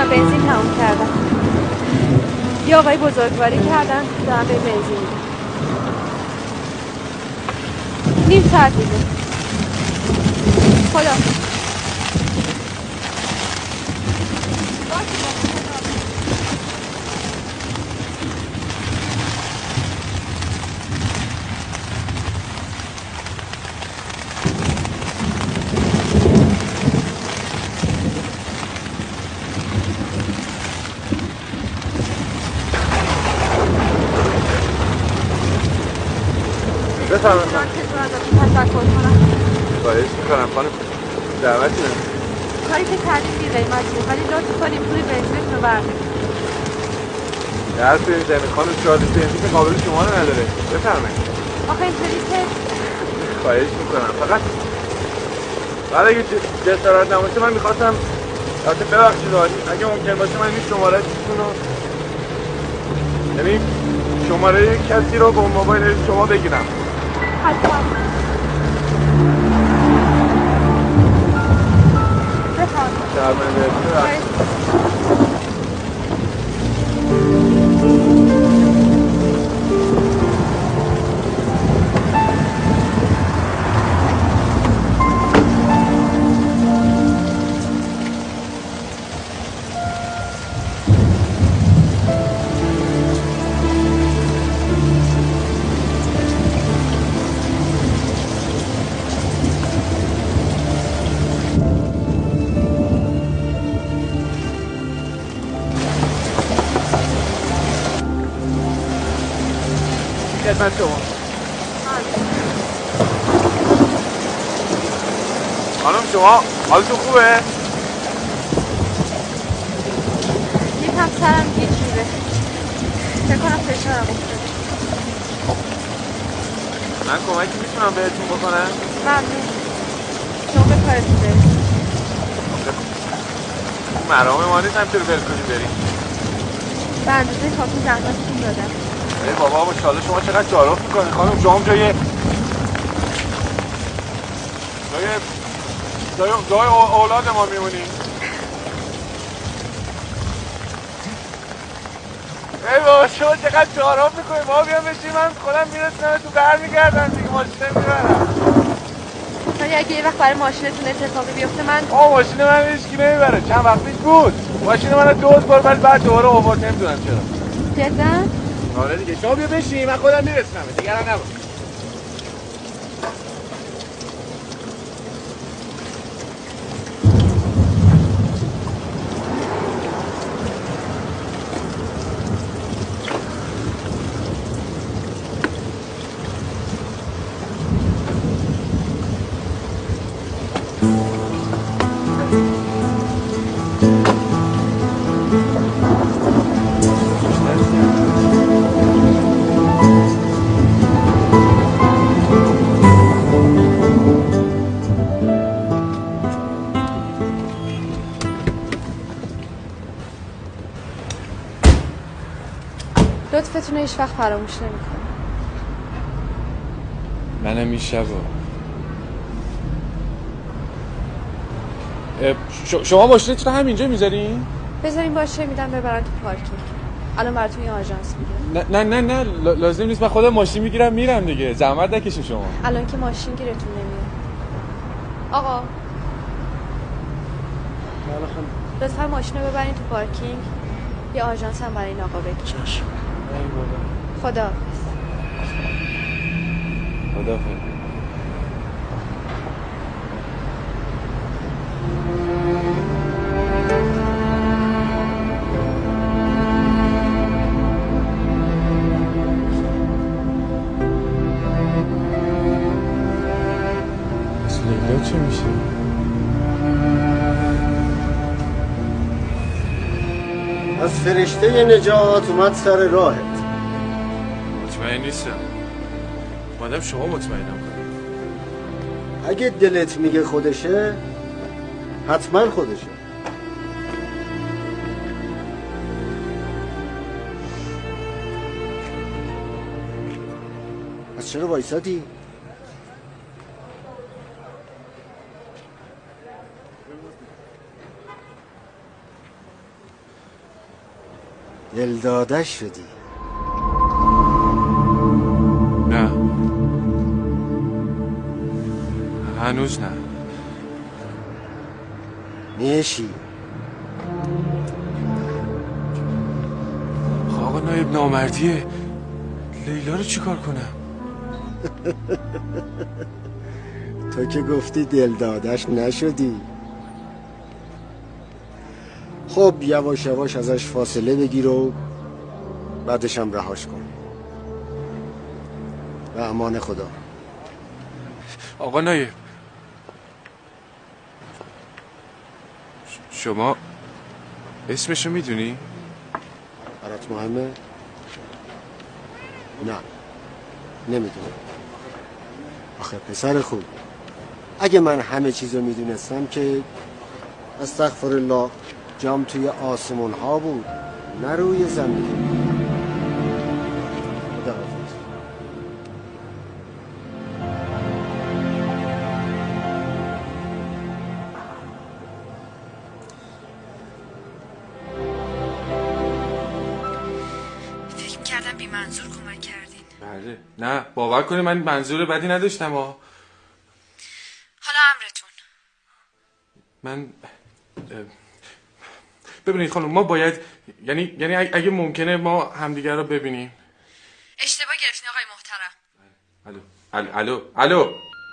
بنزین تموم کردم. یه آقای بزرگواری کردن دارم به بنزین میدم. نیم ساعت دیگه. خدا بفرمایید. تشکر کنم. خواهش میکنم خانم. دعوتی نه. کاری که کردیم بی قیمت بود ولی لطف کنیم پول بنزینتون رو بردارید. درس میزنه خانم. 4 لیتر بنزین قابل شما رو نداره. بفرمایید. آخه اینطوری که خواهش میکنم فقط بعد اگه جسارت نباشه من میخواستم البته ببخشید اگه ممکن باشه من این شماره‌تون رو یعنی شماره کسی رو با موبایل شما بگیرم. حتما. شرمنده. خدمت شما. خانم شما حالتون خوبه؟ یکم سرم گیج میره. فکر کنم فشارم افتاده. من کمکی میتونم بهتون بکنم؟ ممنون. شما به کارتون برید. مرام ما نیست همچه رو بل کنیم بریم. به اندازه کافی زحمتتون دادم. ای بابا ماشاءالله شما چقدر تعارف میکنید خانم. شما جای اولاد ما میمونی. ای بابا شما چقدر تعارف میکنید. ما بیام بشیم من خودم میرسنم تو برمیگردم دیگه ماشین میبرم. ولی اگه یه وقت برای ماشینتون اتفاقی بیفته من ماشین من هیچکی نمیبره. چند وقت پیش بود ماشین من دوز بار ولی بعد دوباره آورد نمیدونم چرا. جدا؟ آره دیگه شما بیا بشین من خودم میرسنم دیگران نباش. لطفتون رو هیچ وقت فراموش نمی‌کنم. منم این شبا شما ماشینتون رو همینجا میذارین؟ بذارین باشه میدم ببرن تو پارکینگ. الان براتون یه آژانس میگیرم. نه لازم نیست. من خودم ماشین میگیرم میرم دیگه. زحمت نکشین شما. الان که ماشین گیرتون نمیاد. آقا لطفا ماشین رو ببرین تو پارکینگ. یه آژانس هم برای این آقا بگیرم. چشم. خدا لیلا چه میشه؟ از فرشته نجات اومد سر راهت. مطمئن نیستم. مادام شما مطمئنم کنید. اگه دلت میگه خودشه حتما خودشه. از چرا وایسادی؟ دلداده شدی؟ نه هنوز نه. میشی؟ آقا نایب نامردیه. لیلا رو چیکار کنم؟ تو که گفتی دلدادش نشدی. خب یواش یواش ازش فاصله بگیر و بعدش هم رهاش کن. به امان خدا. آقا نایب شما اسمشو میدونی؟ برات مهمه؟ نه نمیدونم. آخه پسر خوب، اگه من همه چیزو میدونستم که استغفرالله جام توی آسمون ها بود نه روی زمین. خداحافظ. فکر کردم بی منظور کمک کردین. بله نه باور کنی من منظور بدی نداشتم ها. حالا امرتون. من ببینید خانم ما باید یعنی اگه ممکنه ما همدیگر رو ببینیم. اشتباه گرفتین آقای محترم. الو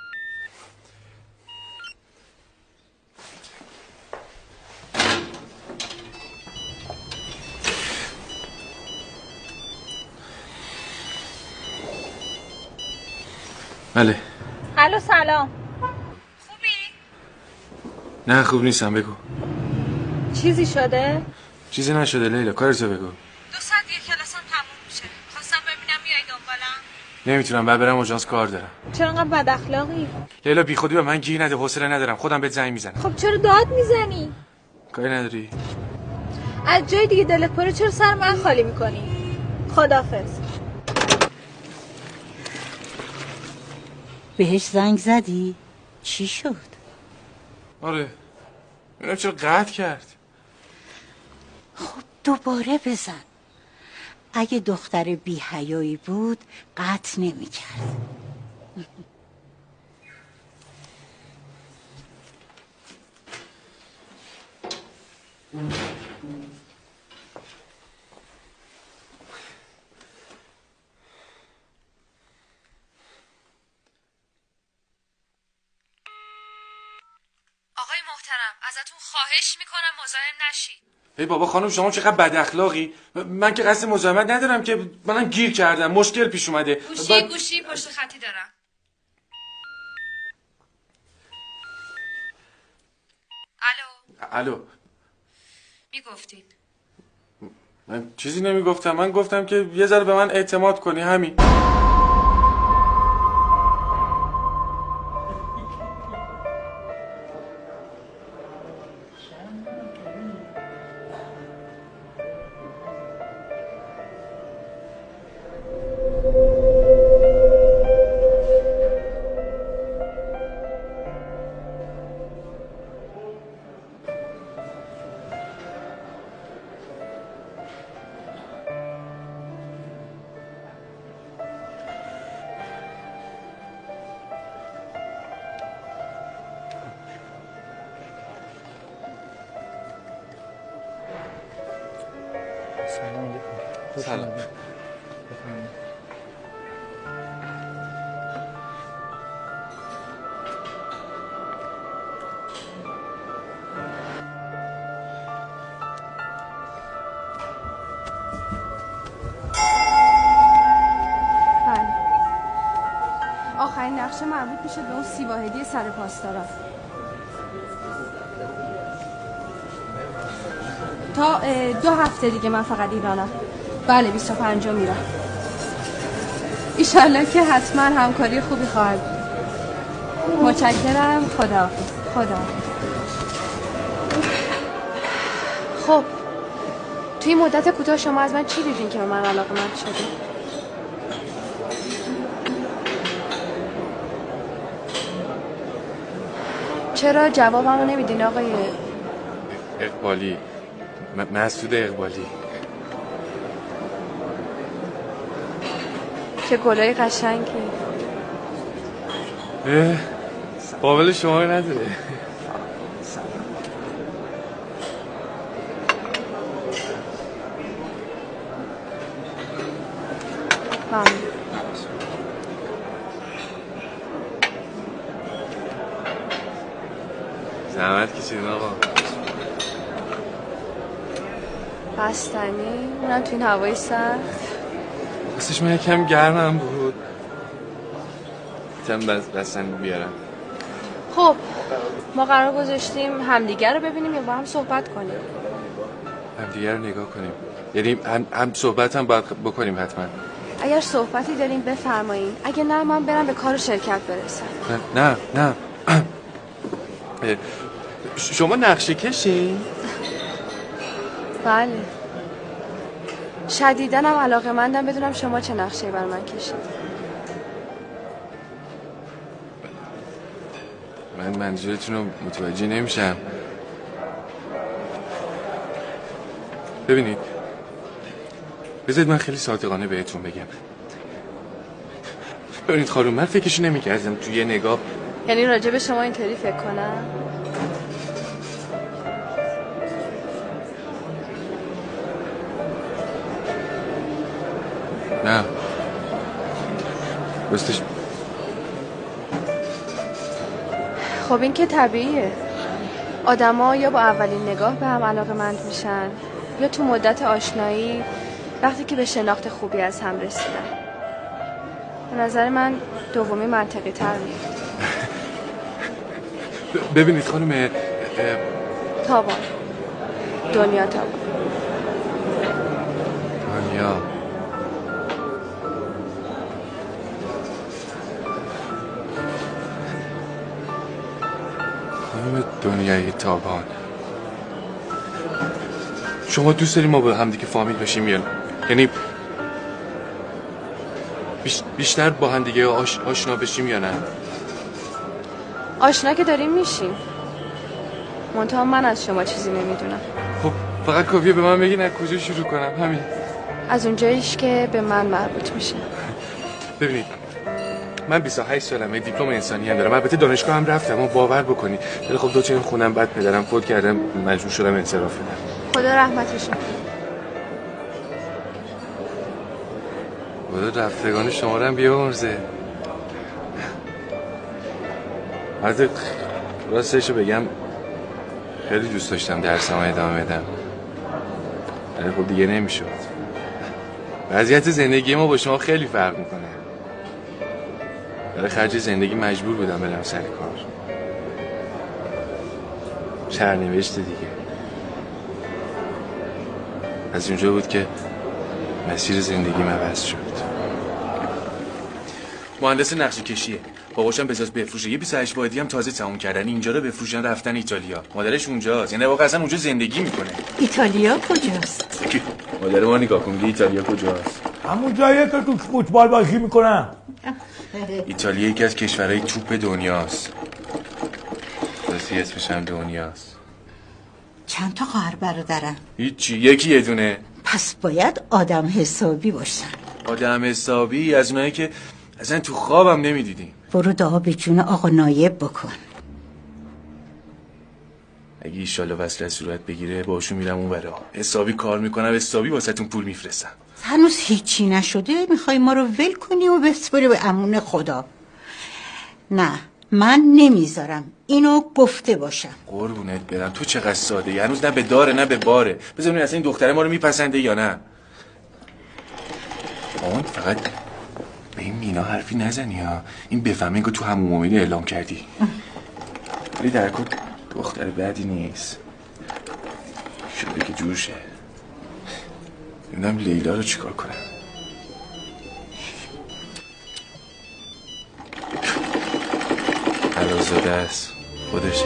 بله. الو سلام. خوبی؟ نه خوب نیستم. بگو. چیزی شده؟ چیزی نشده لیلا، کارتو بگو. 2 ساعت دیگه کلاسم تموم میشه. خواستم ببینم میای دنبالم. نمیتونم بعد برم اجانس کار دارم. چرا انقدر بد اخلاقی؟ لیلا بی خودی به من گیر نده، حوصله ندارم، خودم بهت زنگ میزنم. خب چرا داد میزنی؟ کاری نداری؟ از جای دیگه دلت پره چرا سر من خالی میکنی؟ خداحافظ. بهش زنگ زدی؟ چی شد؟ آره ببینم چرا قطع کرد. خب دوباره بزن. اگه دختر بی حیایی بود قطع نمی کرد. آقای محترم ازتون خواهش میکنم مزاحم نشید. ای بابا خانم شما چقدر بد اخلاقی. من که قصد مزاحمت ندارم که، منم گیر کردم، مشکل پیش اومده. گوشی پشت خطی دارم. الو میگفتین؟ من چیزی نمیگفتم، من گفتم که یه ذره به من اعتماد کنی، همین. سلام. بله. آخرین نقشه مربوط میشه به اون سی واحدی سر پاسدارا. تا 2 هفته دیگه من فقط ایرانم. بله 25 میرم. ایشالله که حتما همکاری خوبی خواهد بود. متشکرم. خداحافظ. خب توی مدت کوتاه شما از من چی دیدین که به من علاقه‌مند شدین؟ چرا جوابمو نمیدین آقای اقبالی؟ مسعود اقبالی. چه گلای قشنگی. قابل شما نداره. زحمت کشیدین آقا. بستنی اونم تو این هوای سرد. راستش من یکم گرمم بود. یکم بستنی بیارم. خب ما قرار گذاشتیم همدیگر رو ببینیم یا با هم صحبت کنیم؟ همدیگر رو نگاه کنیم. یعنی هم صحبت هم باید بکنیم حتما. اگر صحبتی داریم بفرمایید. اگه نه من برم به کار شرکت برسم. نه شما نقشه کشین؟ بله. شدیداً هم علاقه‌مندم بدونم شما چه نقشه‌ای بر من کشید. من منظورتون رو متوجه نمیشم. ببینید بذارید من خیلی صادقانه بهتون بگم. ببینید خانم من فکرشو نمی‌کردم تو یه نگاه. یعنی راجع به شما اینطوری فکر کنم؟ نه راستش خب این که طبیعیه. آدما یا با اولین نگاه به هم علاقه‌مند میشن یا تو مدت آشنایی وقتی که به شناخت خوبی از هم رسیدن. به نظر من دومی منطقی تر میاد. ببینید خانم تابان دنیا تابان دنیا خانم دنیای تابان شما دوست داریم ما با هم دیگه فامیل بشیم یعنی بیشتر با هم دیگه آشنا بشیم یا نه؟ آشنا که داریم میشیم. منتها من از شما چیزی نمیدونم. خب فقط کافیه به من بگین از کجا شروع کنم. همین از اونجاییش که به من مربوط میشه. ببینید من 28 سالمه، دیپلم انسانی هم دارم، البته دانشگاه هم رفتم اما باور بکنید ولی خب 2 تا خونم بعد پدرم فوت کردم مجبور شدم انصراف بدم. خدا رحمتش کنه. خدا رفتگان شما رو هم بیامرزه. حتی راستشو بگم خیلی دوست داشتم درسم ادامه بدم ولی خب دیگه نمیشد. وضعیت زندگی ما با شما خیلی فرق میکنه. برای خرج زندگی مجبور بودم برم سر کار. سرنوشت دیگه. از اونجا بود که مسیر زندگیم عوض شد. مهندس نقشه کشیه. باباشم بزاز بفروشه. یه 28 واحدی هم تازه تموم کردن. اینجا رو بفروشن رفتن ایتالیا. مادرش اونجاست. یعنی واقعا اصلا اونجا زندگی میکنه. ایتالیا کجاست؟ مادر ما نگاه کن ایتالیا کجاست؟ همون جاییه که تو فوتبال بازی میکنن. ایتالیا یکی از کشورهای توپ دنیاست. راستی اسمش هم دنیاست. چند تا خواهر برادرن؟ هیچی یکی یه دونه. پس باید آدم حسابی باشن. آدم حسابی از اونایی که اصلا تو خوابم نمیدیدیم. برو دعا به جون آقا نایب بکن. اگه ایشالله وصلت صورت بگیره باشون میرم اون برا حسابی کار میکنم حسابی واسهتون پول میفرستم. هنوز هیچی نشده میخوای ما رو ول کنی و بسپری به امون خدا. نه من نمیذارم اینو گفته باشم. قربونت برم تو چقدر ساده هنوز نه به داره نه به باره. بذاریم اصلا این دختره ما رو میپسنده یا نه. اون فقط به این مینا حرفی نزنی ها. این بفهمه که تو همون مومنی اعلام کردی. ولی در کل دختر بدی نیست. شده که جورشه. نمیدونم لیلا رو چیکار کنم. حلازاده است خودش.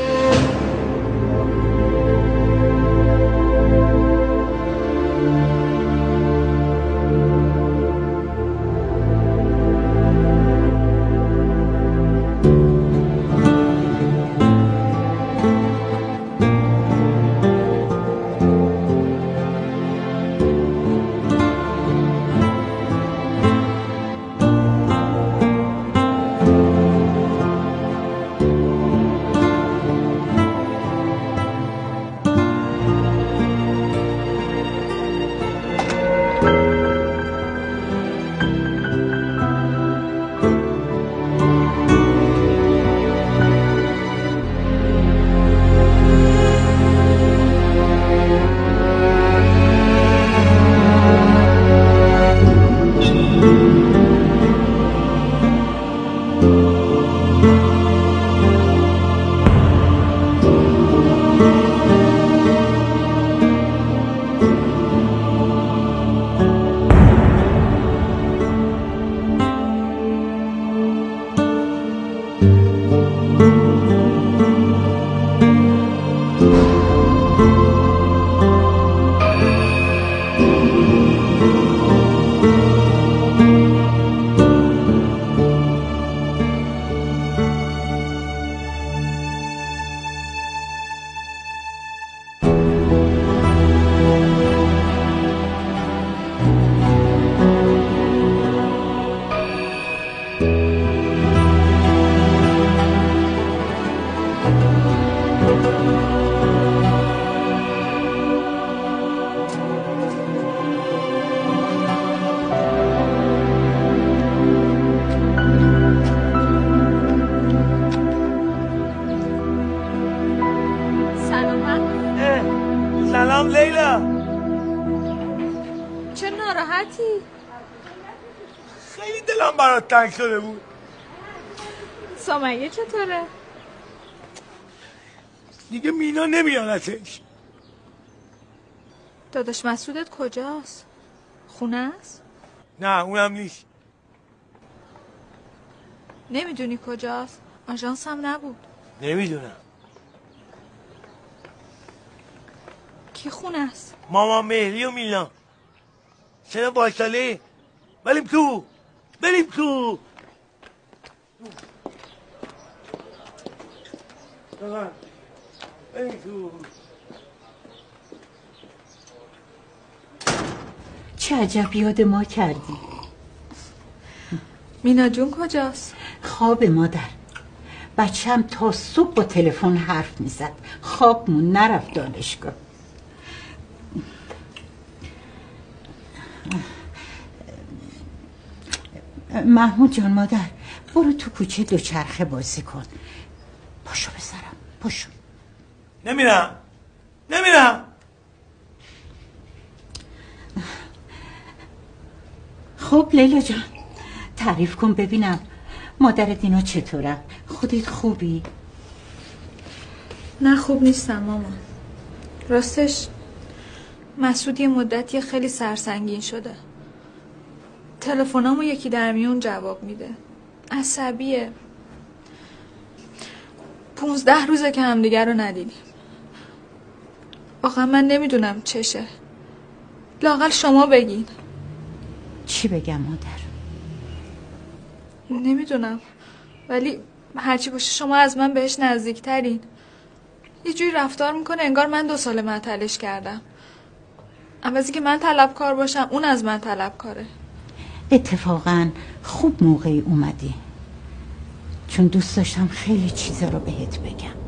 سلام لیلا. چه ناراحتی؟ خیلی دلم برات تنگ شده بود. سمیه چطوره؟ دیگه مینا نمیانتش. داداش مسعودت کجاست؟ خونه است؟ نه اونم نیست. نمیدونی کجاست؟ آژانس هم نبود. نمیدونم. کی خونه است؟ ماما مهری و مینا. چرا باشاله؟ بریم تو. چه عجب یاد ما کردی. مینا جون کجاست؟ خواب مادر. بچم تا صبح با تلفن حرف میزد. خوابمون نرفت دانشگاه. محمود جان مادر برو تو کوچه دوچرخه بازی کن. پاشو بسرم پاشو. نمیرم. خب لیلا جان تعریف کن ببینم مادرت اینا چطورن؟ خودت خوبی؟ نه خوب نیستم مامان. راستش مسعود یه مدتی خیلی سرسنگین شده. تلفنامو یکی در میون جواب میده. عصبیه. 15 روزه که همدیگر رو ندیدیم. واقعا من نمیدونم چشه. لااقل شما بگین. چی بگم مادر؟ نمیدونم ولی هرچی باشه شما از من بهش نزدیکترین. یه جوری رفتار میکنه انگار من 2 سال معطلش کردم. عوضی که من طلبکار باشم اون از من طلبکاره. اتفاقا خوب موقعی اومدی چون دوست داشتم خیلی چیزا رو بهت بگم.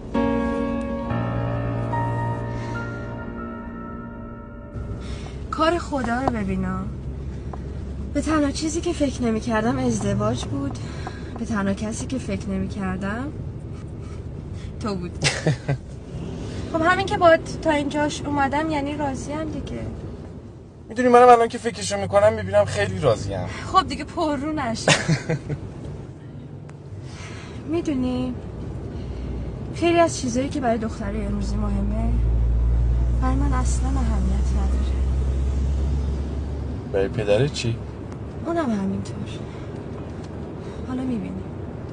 کار خدا رو ببینم. به تنها چیزی که فکر نمی کردم ازدواج بود. به تنها کسی که فکر نمی کردم تو بود. خب همین که با تا اینجاش اومدم یعنی راضیم دیگه. میدونی منم الان که فکرشو میکنم میبینم خیلی راضیم. خب دیگه پررو نشه. میدونی خیلی از چیزایی که برای دختره امروزی مهمه برای من اصلا اهمیت نداره. برای پدرت چی؟ اونم همینطور. حالا میبینی.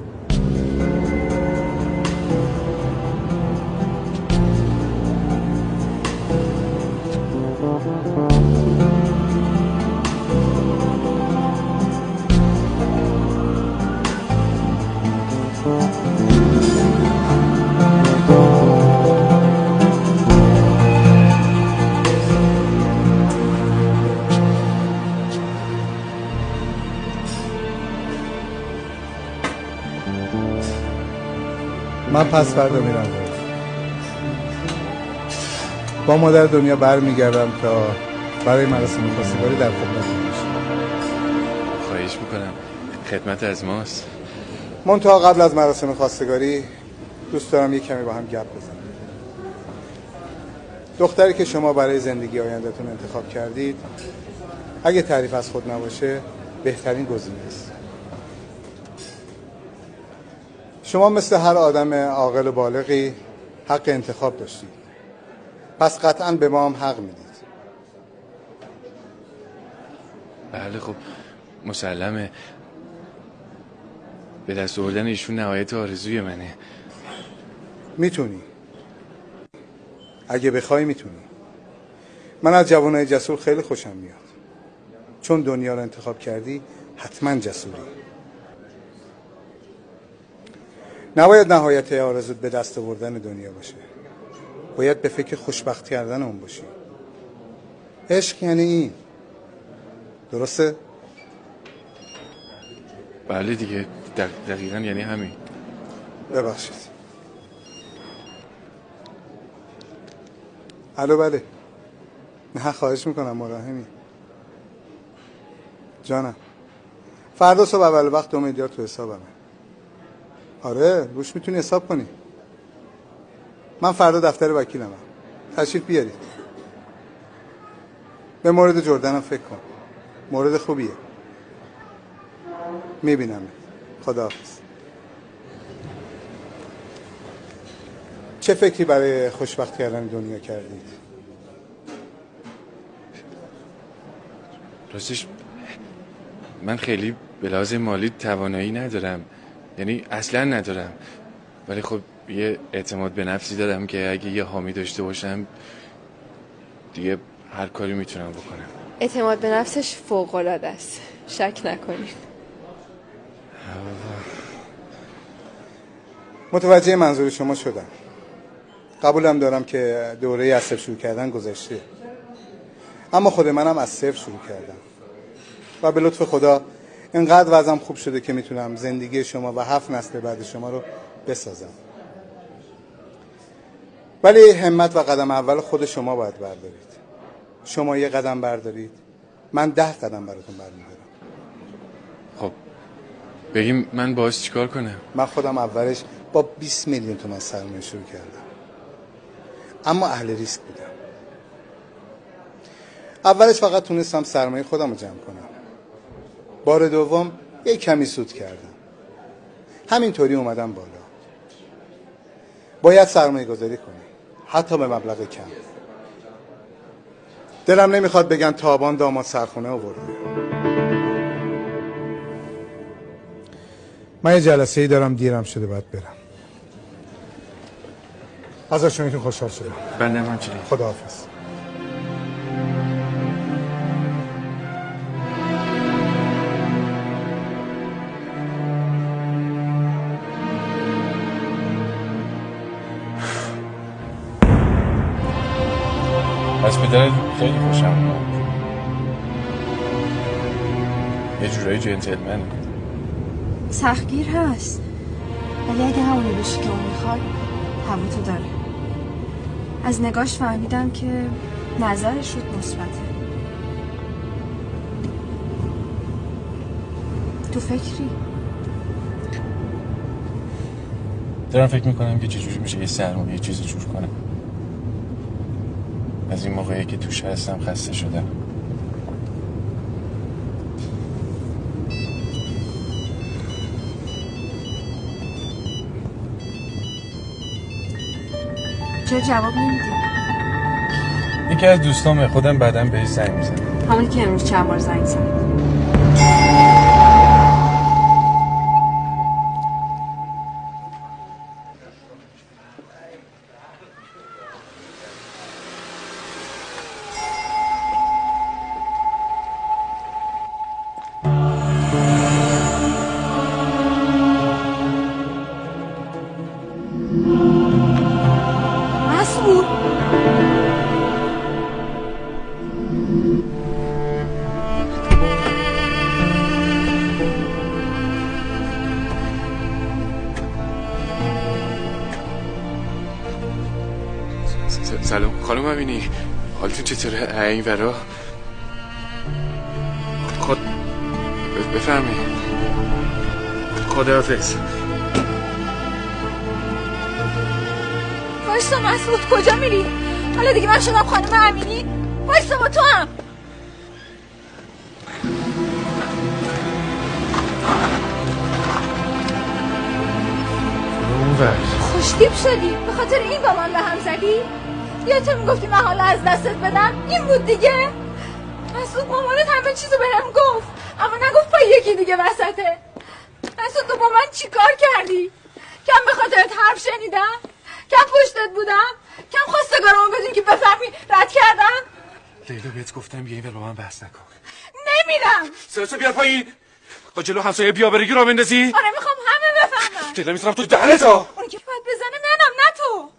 من پس فردا میرم با مادر دنیا برمیگردم تا برای مراسم خواستگاری در خدمتتون باشم. خواهش میکنم خدمت از ماست. منتها قبل از مراسم خواستگاری دوست دارم یک کمی با هم گپ بزنیم. دختری که شما برای زندگی آیندهتون انتخاب کردید اگه تعریف از خود نباشه بهترین گزینه است. شما مثل هر آدم عاقل و بالغی حق انتخاب داشتید. پس قطعاً به ما هم حق میدید. بله خب مسلمه. به دست آوردن ایشون نهایت آرزوی منه. میتونی. اگه بخوای میتونی. من از جوانای جسور خیلی خوشم میاد. چون دنیا رو انتخاب کردی حتما جسوری. نباید نهایت آرزوت به دست آوردن دنیا باشه. باید به فکر خوشبخت کردن اون باشی. عشق یعنی این. درسته؟ بله دیگه دقیقاً یعنی همین. ببخشید. الو بله. نه خواهش میکنم مراهمی. جانم. فردا صبح اول وقت 2 میلیارد تو حسابمه. آره روش میتونی حساب کنی. من فردا دفتر وکیلمم. تشریف بیارید. به مورد جردنم فکر کن. مورد خوبیه. میبینم. خداحافظ. چه فکری برای خوشبخت کردن دنیا کردید؟ راستش من خیلی به لحاظ مالی توانایی ندارم، یعنی اصلا ندارم، ولی خب یه اعتماد به نفسی دادم که اگه یه حامی داشته باشم دیگه هر کاری میتونم بکنم. اعتماد به نفسش فوق‌العاده است، شک نکنید. متوجه منظور شما شدم. قبولم دارم که دوره از صفر شروع کردن گذشته، اما خود منم از صفر شروع کردم و به لطف خدا اینقدر وضعم خوب شده که میتونم زندگی شما و 7 نسل بعد شما رو بسازم. ولی همت و قدم اول خود شما باید بردارید. شما یه قدم بردارید، من 10 قدم براتون برمیدارم. خب بگیم من باهاش چیکار کنم؟ من خودم اولش با 20 میلیون تومان سرمایه شروع کردم، اما اهل ریسک بودم. اولش فقط تونستم سرمایه خودم رو جمع کنم. بار دوم یه کمی سود کردم. همینطوری اومدم بالا. باید سرمایه گذاری کنی، حتی به مبلغ کم. دلم نمیخواد بگن تابان داماد سرخونه آورده. من یه جلسه ای دارم، دیرم شده باید برم. از آشناییتون خوشحال شدم. بنده همچنین. خداحافظ. از پدرت خیلی خوشم اومد. یه جورایی جنتلمنه. سختگیر هست، ولی اگه همونی بشی که اون میخواد همونتو داره. از نگاش فهمیدم که نظرش رود مثبته. تو فکری؟ دارم فکر میکنم که چجوری میشه یه سرمایه یه چیزی جور کنم. از این موقعی که توش هستم خسته شدم. چرا جواب نمیدی؟ یکی از دوستامه، خودم بعدم بهش زنگ میزنم. همونی که امروز چند بار زنگ زد. سلام خانم امینی، حالتون چطوره؟ این ورا خود بفرمایید. خداحافظ. وایسا مسعود، کجا میری؟ حالا دیگه من شدم خانم امینی؟ وایسا با تو هم. خوشتیپ شدی؟ به خاطر این با من به هم زدی؟ یا تو میگفتی من حالا از دستت بدم؟ این بود دیگه؟ مسعود مامانت همه چیزو بهم گفت، اما نگفت با یکی دیگه وسطه. مسعود تو با من چی کار کردی؟ کم به خاطرت حرف شنیدم؟ کم پشتت بودم؟ کم خواستگارمو بدون که بفهمی رد کردم؟ لیلا بهت گفتم بیا این با من بحث نکن. نمیرم. سرسو بیار پایین. با جلو همسایه بیا برگی را بندازی؟ آره میخوام همه بفهمن. لیلا میذارم تو دهنتا. اون که باید بزنه منم، نه تو.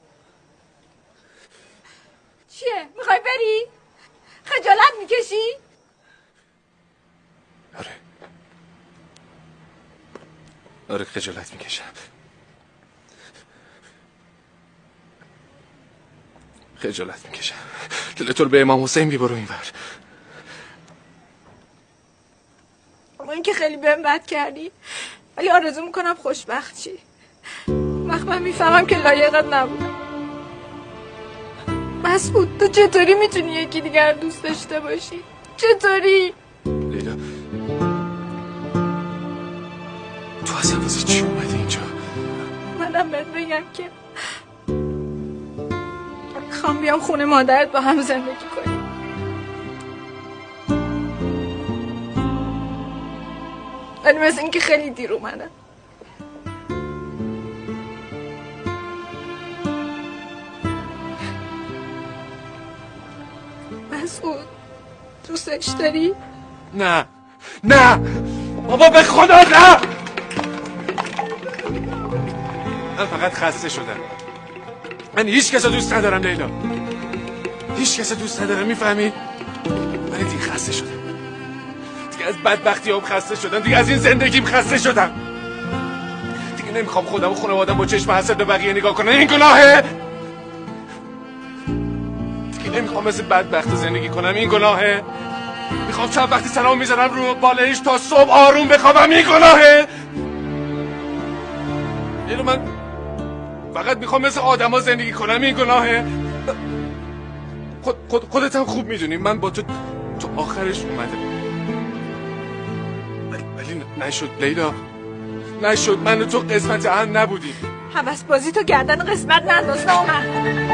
چیه؟ میخوای بری؟ خجالت میکشی؟ آره خجالت میکشم. خجالت میکشم. دلت رو به امام حسین بیبرو این ور. من که خیلی بهم بد کردی، ولی آرزو میکنم خوشبخت شی. وقت من میفهمم که لایقت نبودم. مسعود تو چطوری میتونی یکی دیگر دوست داشته باشی؟ چطوری؟ لیلا تو اصلا واسه چی اومدی اینجا؟ منم بهت بگم که میخوام بیام خونه مادرت با هم زندگی کنیم. ولی مثل اینکه خیلی دیر اومدم. مسعود دوستش داری؟ نه بابا به خدا نه. من فقط خسته شدم. من هیچ کس دوست ندارم لیلا، هیچ کس دوست ندارم، میفهمی؟ من دیگه خسته شدم، دیگه از بدبختیام خسته شدم، دیگه از این زندگیم خسته شدم، دیگه نمیخوام خودم و خانواده‌ام با چشم حسد به بقیه نگاه کنم. این گناهه. دیگه نمیخوام مثل بدبخت زندگی کنم. این گناهه. میخوام چند وقتی سلام میزنم رو بالش تا صبح آروم بخوابم. این گناهه. اینو من فقط میخوام مثل آدما زندگی کنم. این گناهه. خودت هم خوب میدونی من با تو آخرش اومده، ولی نشد لیلا، نشد. من و تو قسمت هم نبودیم. حوس بازی تو گردن قسمت ننداز نامرد.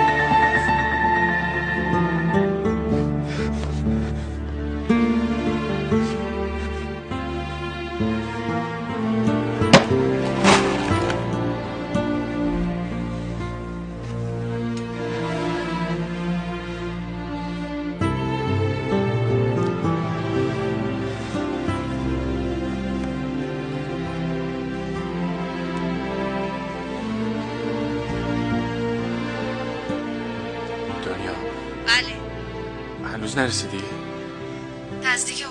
نرسیدی؟ نزدیک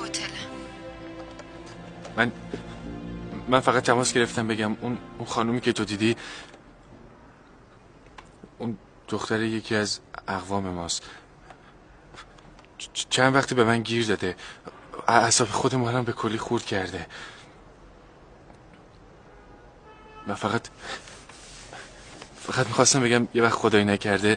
هتلم. من فقط تماس گرفتم بگم اون خانومی که تو دیدی اون دختر یکی از اقوام ماست. چند وقتی به من گیر داده، اعصاب خود ما هم به کلی خورد کرده. من فقط میخواستم بگم یه وقت خدایی نکرده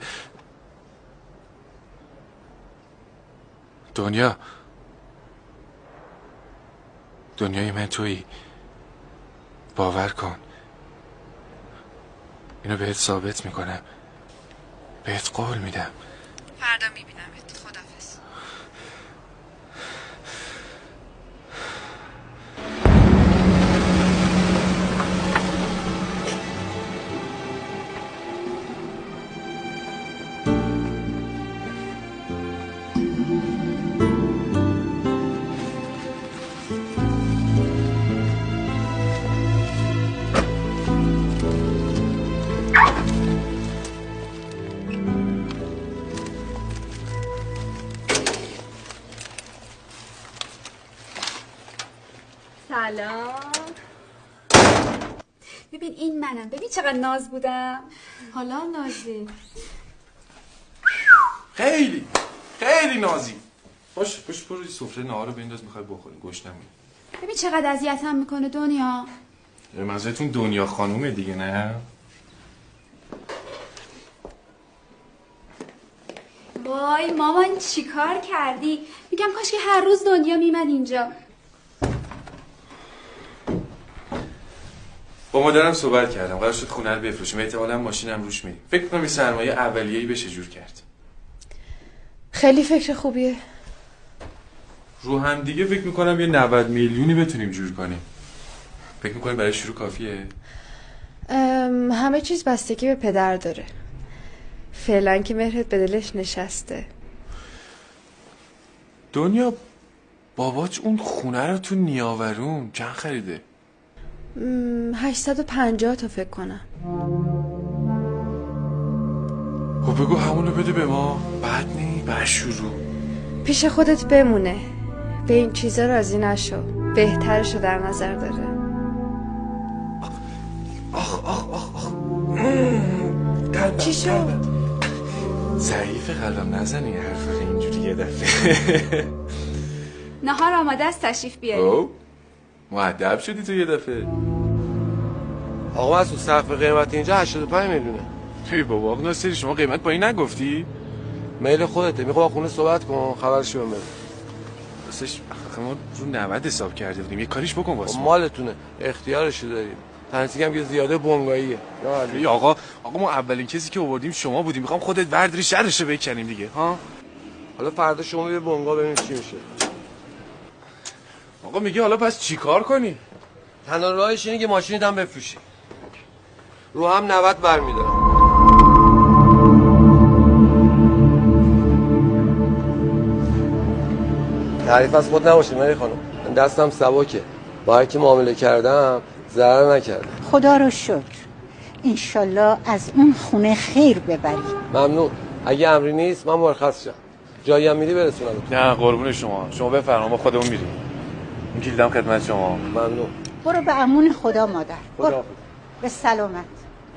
دنیای من تویی. باور کن، اینو بهت ثابت میکنم، بهت قول میدم. فردا میبینمت. خداحافظ. سلام. ببین این منم. ببین چقدر ناز بودم. حالا نازی. خیلی نازی. باش برو سفره نهار رو بنداز، میخوای بخوریم. گشنمه. ببین چقدر اذیتم میکنه دنیا. منظورتون دنیا خانومه دیگه، نه؟ وای مامان چیکار کردی؟ میگم کاش که هر روز دنیا میمد اینجا. با مادرم صحبت کردم، قرار شد خونه رو بفروشیم، احتمالاً ماشینم روش میریم. فکر کنم این سرمایه اولیه‌ای بشه جور کرد. خیلی فکر خوبیه. رو هم دیگه فکر میکنم یه 90 میلیونی بتونیم جور کنیم. فکر میکنیم برای شروع کافیه؟ همه چیز بستگی به پدر داره. فعلا که مهرت به دلش نشسته. دنیا بابات اون خونه رو تو نیاورون چند خریده؟ 850 تا فکر کنم. خب بگو همونو بده به ما. بد نی، بعد شروع. پیش خودت بمونه. به این چیزا راضی نشو. بهترشو در نظر داره. آخ چی شد؟ ضعیف قلبم، نزنی حرف اینجوری یه دفعه. نهار آماده است، تشریف بیارید. مؤدب شدی تو یه دفعه. آقا مسعود سقف قیمت اینجا 85 میلیونه. بابا آقا ناصری شما قیمت پایین نگفتی؟ میل خودته، میخوام با خونه صحبت کن خبرشو بهم بده. راستش ما رو 90 حساب کرده بودیم، یه کاریش بکن واسه مالتونه، اختیارشو داریم. تنسیگم که زیاده بونگاییه. یا آقا ما اولین کسی که آوردیم شما بودیم، میخوام خودت وردری شرشو بکنیم دیگه ها. حالا فردا شما بیا بونگا ببینیم چی میشه. آقا میگه حالا پس چیکار کنی؟ تنها راهش اینه که ماشینت هم بفروشی. رو هم 90 برمی‌دارم. تعریف از خود نباشه مری خانم، من دستم سبکه، با هر کی معامله کردم ضرر نکردم. خدا رو شکر، انشالله از اون خونه خیر ببری. ممنون. اگه امری نیست من مرخص شم. جایی هم میری برسونم. نه قربون شما بفرما، ما خودمون میریم. این کلیدم خدمت شما. ممنون. برو به امون خدا مادر. خدا به سلامت.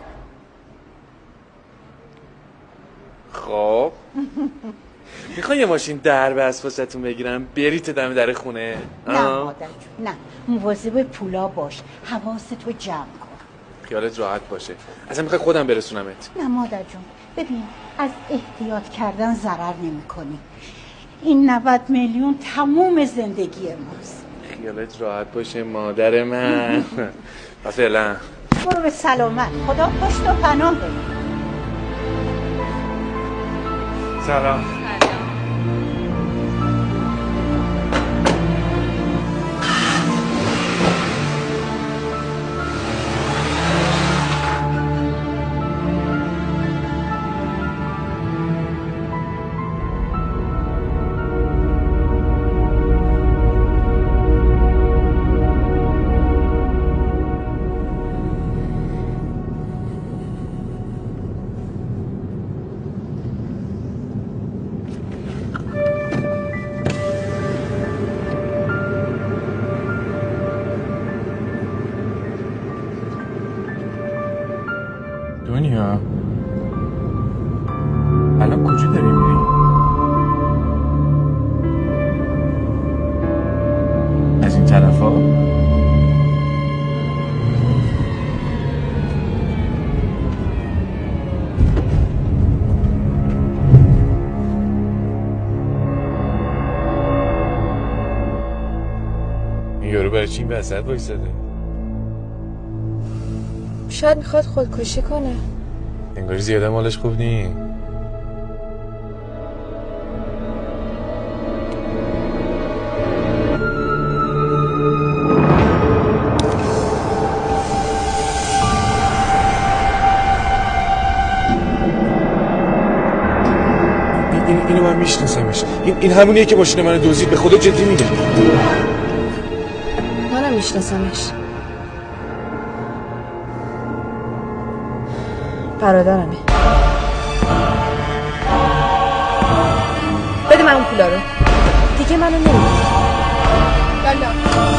خب میخوای یه ماشین درب از واسهتون بگیرم بریت دم در خونه؟ نه مادر جون، نه، مواظب پولا باش، حواستو جمع کن. خیالت راحت باشه، اصلا میخوای خودم برسونمت؟ نه مادر جون، ببین از احتیاط کردن ضرر نمی کنی. این 90 میلیون تموم زندگی ماست. خیالت راحت باشه مادر من. پس فعلا برو به سلامت، خدا پشت و پناه بده. سلام. دنیا الان کجا داری میری؟ از این طرفا؟ این یارو برای چی این وسط وایساده؟ شاید میخواد خودکشی کنه. انگاری زیاده مالش خوب نی. اینو من میشناسمش. این همونیه که ماشین منو دزدید. به خدا جدی میگم. منم میشناسمش. برادرمه. بده من اون پولا رو. دیگه منو نمیده. یالا.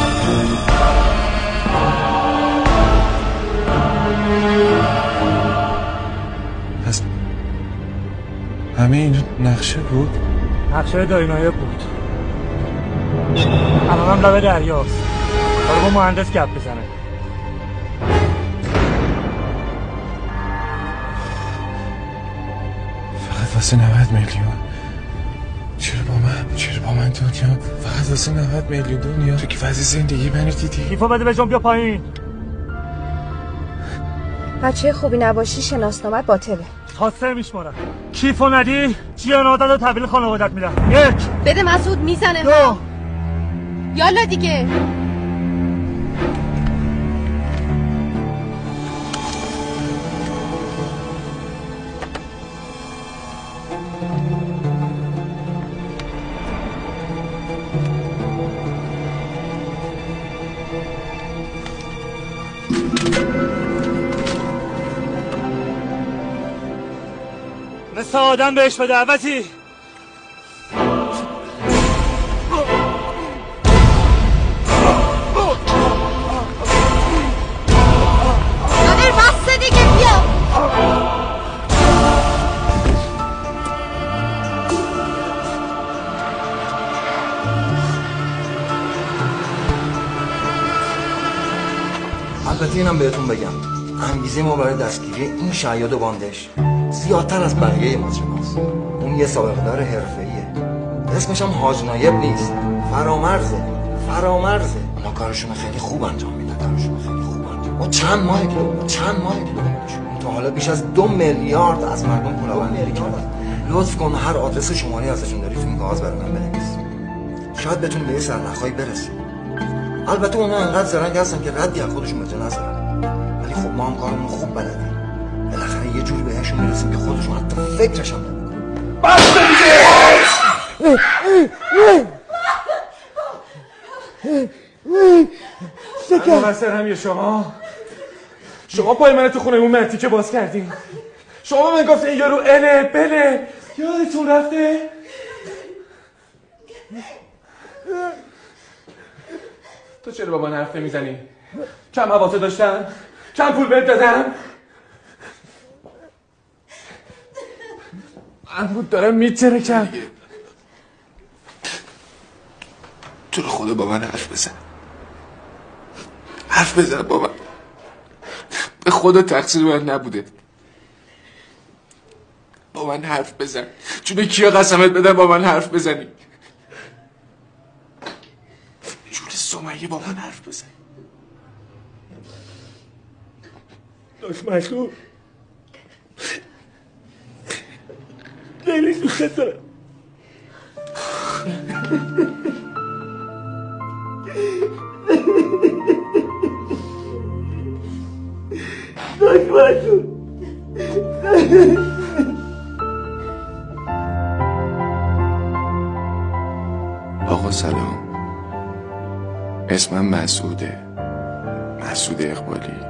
پس همه این نقشه بود؟ نقشه داینایه بود. الانم لبه دریاست. حالا با مهندس گپ بزنه. واسه 90 میلیون. چرا با من دنیا؟ فقط واسه 90 میلیون دنیا. تو که وضع زندگی منو دیدی. کیفو بده به جون، بیا پایین. بچه خوبی نباشی شناسنامت باطله. خواسته میشمارم. کیفو ندی جیان عادت رو تحویل خانوادت میدم. 1 بده مسعود میزنه. 2 یالا دیگه. مثل آدم بهش به دعوتی. نادر بسته دیگه بیا. البته اینم بهتون بگم، انگیزه ما برای دستگیری این شیاد و باندش زیادتر از بقیه ماجراست. اون یه سابقه‌دار حرفه‌ایه، اسمش هم حاج نایب نیست، فرامرزه. اونا کارشون خیلی خوب انجام میدن. ما چند ماه که تا حالا بیش از 2 میلیارد از مردم پولابندی کردن. لطف کن هر آدرس شماری ازشون داری تو این کاغذ برای من بنویس. شاید بتونی به یه سرنخایی برسی. البته اونا انقدر زرنگ هستن که ردی از خودشون به جا نذارن، ولی خب ما هم کارمون خوب بلدیم. بالاخره یه جوری بهشون میرسیم که خودشون حتی فکرش هم نمی‌کنن. بس دیگه! من مقصرم یا شما پای من تو خونه اون مرتی که باز کردین. شما من گفتین یارو اله بله یادتون رفته؟ تو چرا با من حرف نمیزنی؟ کم حواسه داشتم؟ کم پول بهت دادم؟ من بود دارم میترکم. تو رو خدا با من حرف بزن با من. به خدا تقصیر من نبوده. با من حرف بزن. جون کیا قسمت بدم با من حرف بزنی؟ جون سمیه با من حرف بزن. داش مسعود خیلی دوست دارم. داش مسعود آقا سلام، اسمم مسعود اقبالی.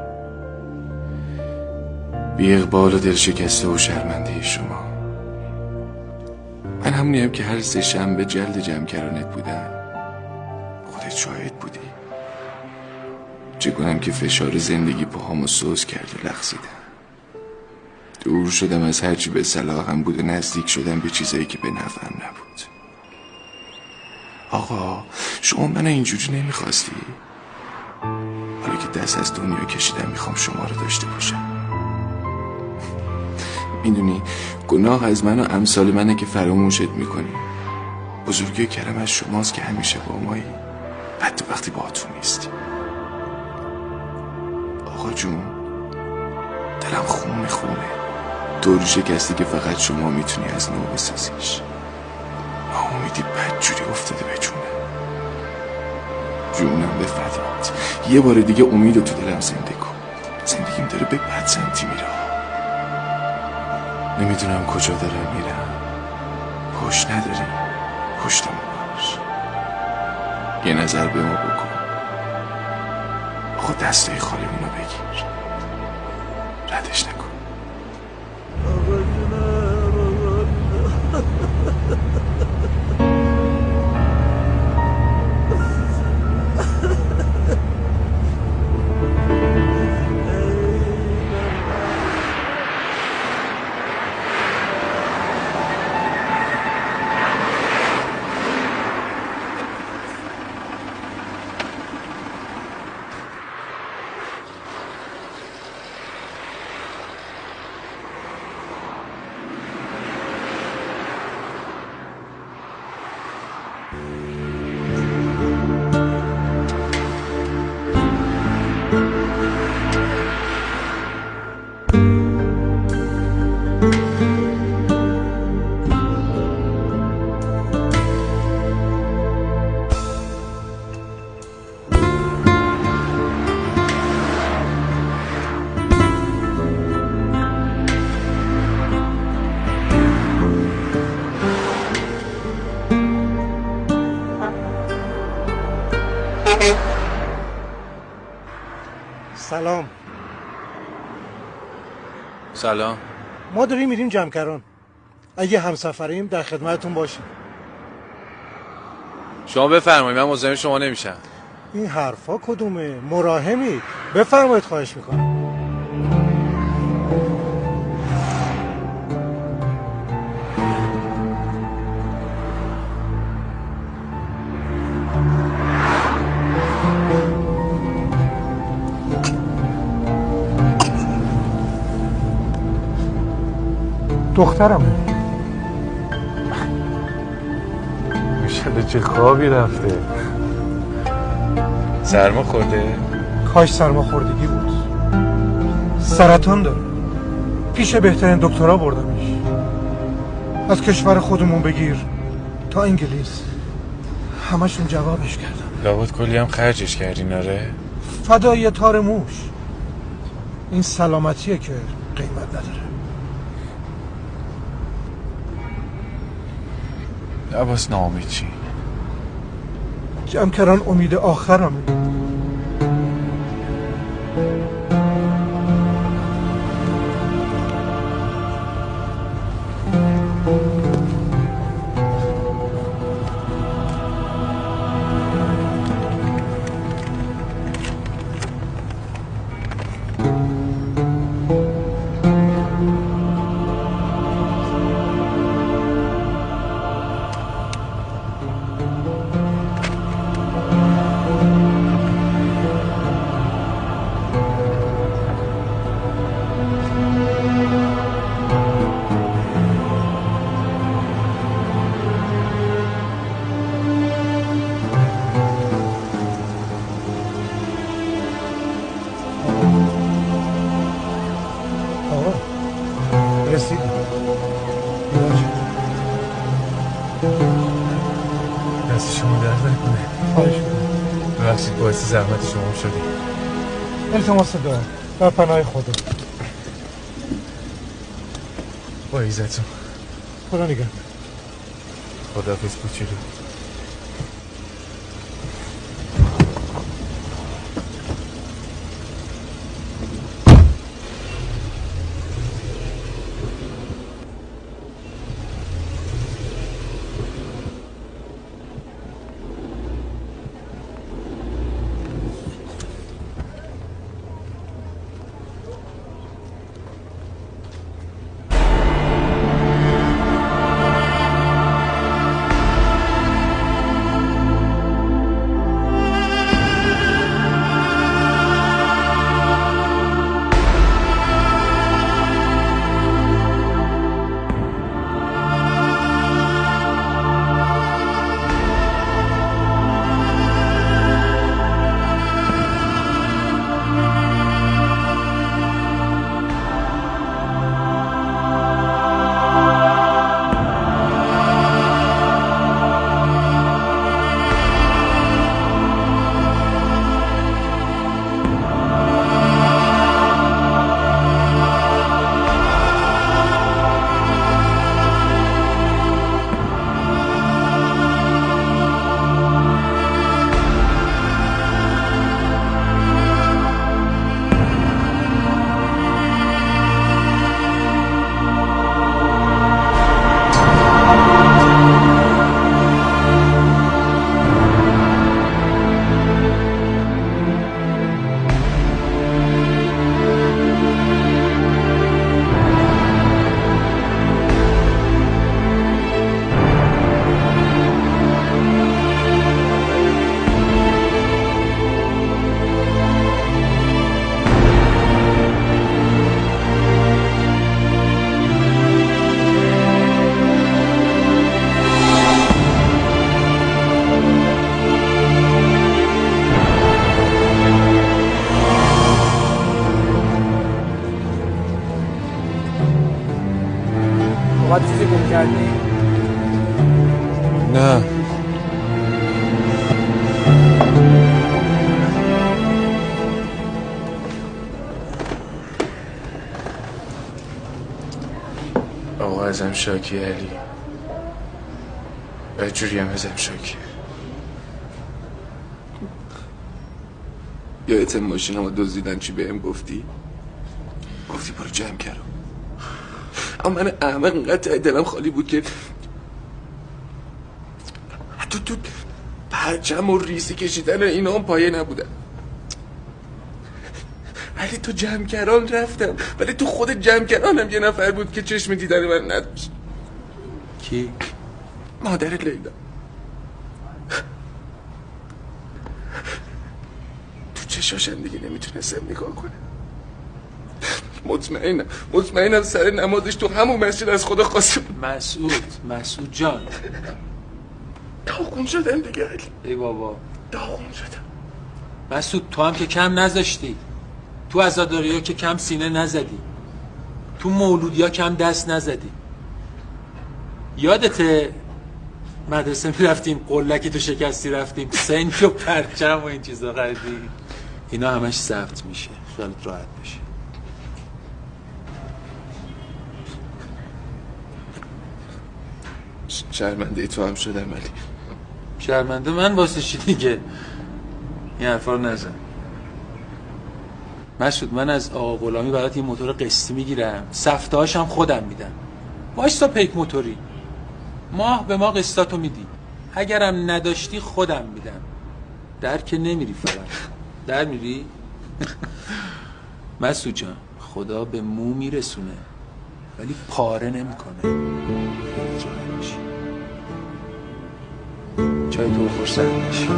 بی اقبال و دل شکسته و شرمنده شما. من همونیم که هر 3 شنبه جلد جمکرانت بودم. خودت شاهد بودی. چگونم که فشار زندگی پاهامو سوز کرد و لغزیدم. دور شدم از هرچی به صلاحم بود و نزدیک شدم به چیزایی که به نفعم نبود. آقا شما من اینجوری نمیخواستی؟ حالا که دست از دنیا کشیدم میخوام شما رو داشته باشم. میدونی گناه از من و امثال منه که فراموشت میکنی. بزرگی و کرم از شماست که همیشه با مایی، حتی وقتی با تو نیستی. آقا جون دلم خونه دور شکستی که فقط شما میتونی از نو بسازیش. ناامیدی بدجوری افتاده به جونم به فدات. یه بار دیگه امیدو تو دلم زنده کن. زندگیم داره به بد سمتی میره. نمیدونم کجا دارم میرم. پشت نداری، پشتم باش. یه نظر به ما بکن. آقا دستای خالیمونو بگیر، ردش نکن. سلام. ما داریم میریم جمکران. اگه همسفریم در خدمتتون باشیم. شما بفرمایید، من مزاحم شما نمیشم. این حرفا کدومه؟ مراهمی. بفرمایید، خواهش میکنم. دخترمه. ماشاءالله چه خوابی رفته. سرما خورده؟ کاش سرما خوردگی بود. سرطان داره. پیش بهترین دکترها بردمش. از کشور خودمون بگیر تا انگلیس همشون جوابش کردم. لابد کلی هم خرجش کردی ناره؟ فدای یه تار موش. این سلامتیه که قیمت نداره. عباس ناامید چی؟ جمع کردن امید آخرمه. زحمت شما شدی. التماس دارم در پناه خدا. با عزتون. خدا نگهدار. خداحافظ کوچولو. نه آقا ازم شاکی علی بجوری هم ازم شاکی یادت ماشینم رو دزدیدن چی بهم گفتی برو جمع کردم اما من احمق اینقدر دلم خالی بود که حتی تو پرچم و ریسی کشیدن اینا هم پایه نبودن ولی تو جمع‌گران رفتم ولی تو خود جمع‌گرانم یه نفر بود که چشم دیدن من نداشت کی؟ مادر لیلا تو چشاشم دیگه نمیتونستم نگاه کنم مطمئنم سر نمازش تو همون مسجد از خدا خواسته. مسعود جان داغون شدم دیگه علی. ای بابا داغون شدم. مسعود تو هم که کم نذاشتی، تو عزاداری‌ها که کم سینه نزدی، تو مولودی‌ها کم دست نزدی. یادته مدرسه میرفتیم قلکی تو شکستی رفتیم سنج و پرچم و این چیزا خریدی؟ اینا همش ثبت میشه، خیالت راحت بشه. شرمنده تو هم شدم علی. شرمنده من واسه چی دیگه؟ این حرفا رو نزن. مسعود من از آقا غلامی برات یه موتور قسطی میگیرم، سفته‌هاش هم خودم میدم. وایسا پیک موتوری. ماه به ما قسطاتو میدی. اگرم نداشتی خودم میدم. در که نمیری فقط. در میری؟ مسعود جان خدا به مو میرسونه ولی پاره نمیکنه. چای تو فرصت نشی.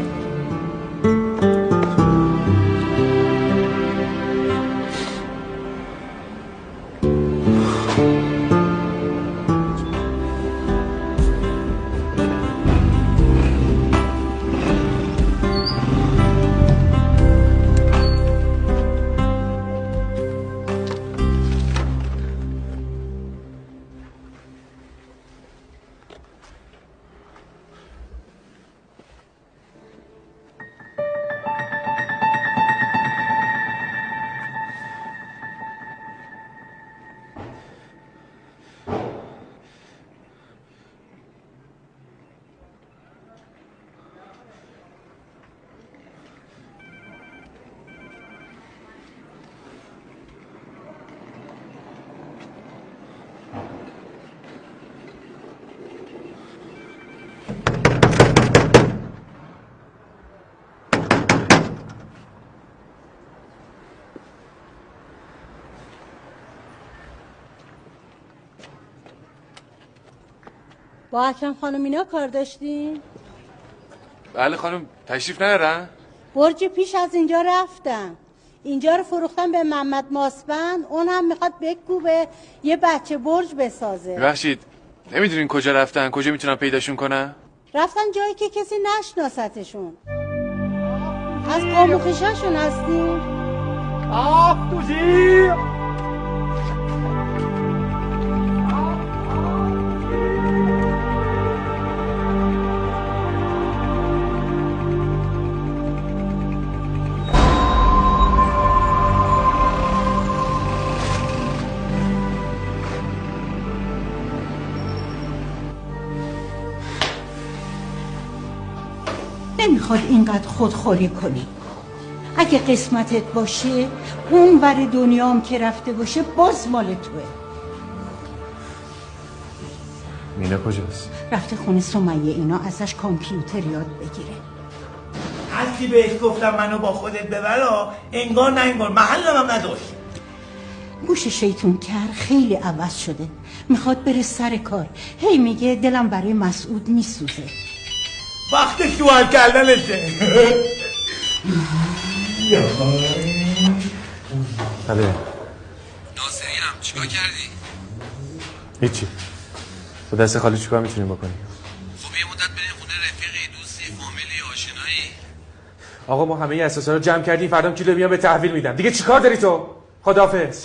با اکرم خانم اینا کار داشتین؟ بله خانم تشریف ندارن؟ برج پیش از اینجا رفتن. اینجا رو فروختن به محمد ماسبند، اون هم میخواد بکوبه یه بچه برج بسازه. ببخشید نمیدونین کجا رفتن؟ کجا میتونم پیداشون کنم؟ رفتن جایی که کسی نشناستشون. از قوم و خویشاشون هستین؟ توزی نمیخواد اینقدر خودخوری کنی. اگه قسمتت باشه اون ور دنیام که رفته باشه باز مال توه. مینا کجاست؟ رفته خونه سمیه اینا ازش کامپیوتر یاد بگیره. هرکی بهش گفتم منو با خودت ببر انگار نه انگار محلم هم نداشت. گوش شیطون کر خیلی عوض شده، میخواد بره سر کار. هی میگه دلم برای مسعود میسوزه. وقت شوهر کردنشه. بله ناصریم چیکار کردی؟ هیچی. با دست خالی چیکار میتونیم بکنیم؟ خب یه مدت بریم خونه رفیقی، دوستی، فامیلی، آشنایی. آقا ما همه اساسا رو جمع کردیم، فردا کیلو میام به تحویل میدم. دیگه چیکار داری تو؟ خداحافظ.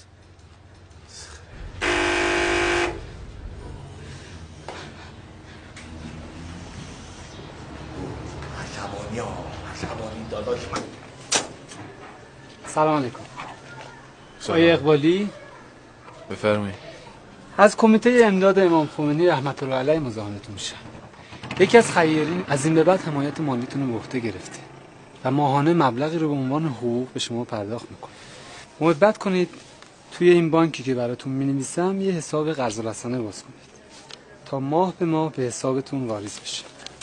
سلام علیکم. آقای اقبالی بفرمایید. از کمیته امداد امام خمینی رحمت الله علیه مزاحمتون میشم. یکی از خیرین از این به بعد حمایت مالیتون رو به عهده گرفته و ماهانه مبلغی رو به عنوان حقوق به شما پرداخت میکنه. محبت کنید توی این بانکی که براتون مینویسم یه حساب قرض الحسنه باز کنید تا ماه به ماه به حسابتون واریز بشه.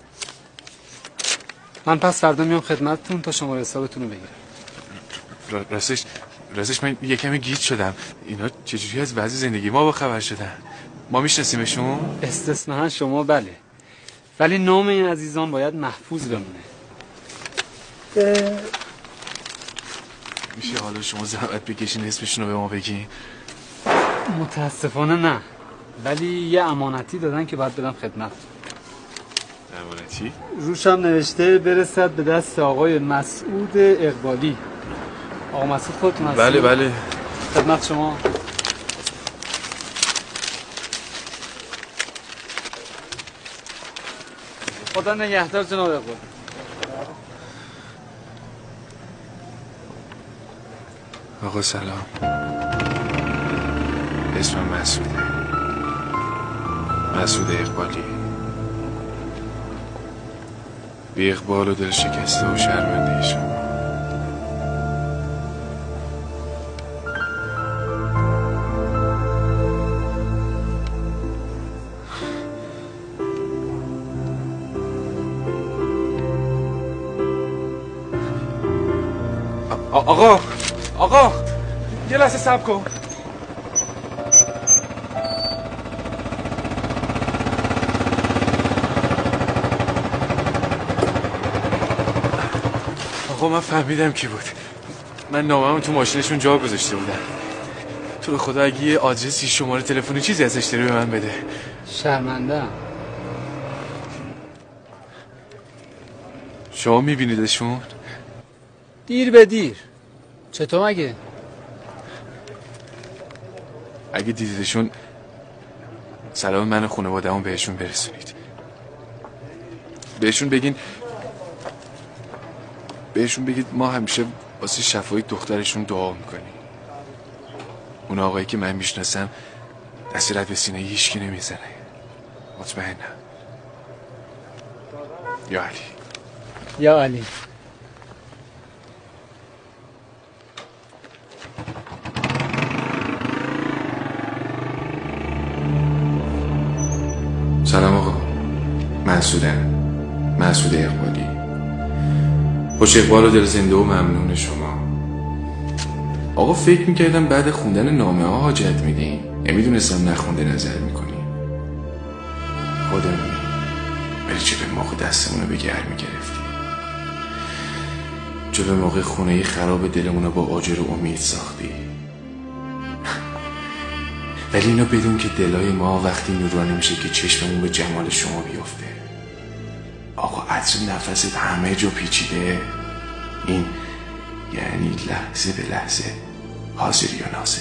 من پس فردا میام خدمتتون تا شماره حسابتون رو بگیرم. راستش من یه کمی گیج شدم. اینا چجوری از بعضی زندگی ما با خبر شدن؟ ما میشناسیمشون؟ استثناء شما بله، ولی نام این عزیزان باید محفوظ بمونه. میشه حالا شما زحمت بکشین اسمشون رو به ما بگین؟ متاسفانه نه، ولی یه امانتی دادن که باید بدم خدمت. امانتی؟ روشم نوشته برسد به دست آقای مسعود اقبالی. آقا مسعود خودتون هستید؟ بله بله. خدمت شما. خدا نگهدار جناب اقبالی. آقا سلام، اسمم مسعود اقبالی. بی اقبال و دل شکسته و شرمنده شما. آقا یه لحظه صبر کن. آقا من فهمیدم کی بود. من نامه‌مو تو ماشینشون جا گذاشته بودم. تو رو خدا اگه یه آدرسی، شماره تلفنی چیزی ازش داری به من بده. شرمنده‌ام. شما میبینیدشون؟ دیر به دیر. چطور مگه؟ اگه دیدیدشون سلام من و خانواده‌مو بهشون برسونید. بهشون بگید ما همیشه واسه شفای دخترشون دعا میکنیم. اون آقایی که من میشناسم دست رد به سینه هیچکی نمیزنه. مطمئنم. یا علی. یا علی. سلام آقا، مسعود اقبالی. خوش اقبال و دل زنده و ممنون شما. آقا فکر میکردم بعد خوندن نامه ها حاجت میدین، نمیدونستم نخونده نظر میکنیم. خدا میدونی ولی چه به موقع دستمونو به گرم میگرفتی، چه به موقع خونه خراب دلمونو با آجر و امید ساختی. ولی اینو بدون که دلای ما وقتی نورانی میشه که چشممون به جمال شما بیفته. آقا عطر نفست همه جا پیچیده. این یعنی لحظه به لحظه حاضری و ناظر.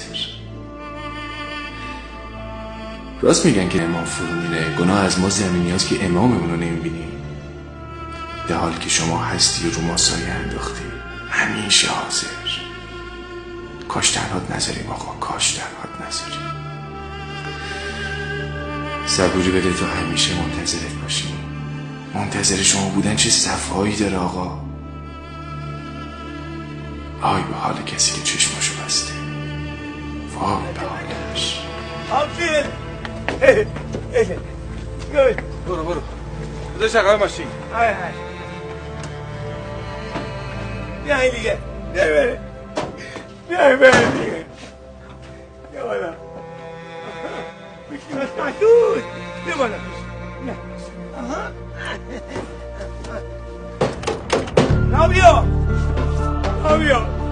راست میگن که امام فرو میره، گناه از ما زمینی هست که اماممون رو نمیبینیم، در حال که شما هستی و رو ما سایه انداختی. همیشه حاضر. کاش تنهات نذاریم آقا، کاش تنهات نذاریم. صبوری بده تا همیشه منتظرت باشیم. منتظر شما بودن چه صفایی داره آقا. آی به حال کسی که چشماشو بسته، وای به حالش. آفیر برو بذار شقای ماشین. بیایی دیگه، بیایی بره دیگه. بیا بالا بشیم از مسعود. بیا بالا نابیا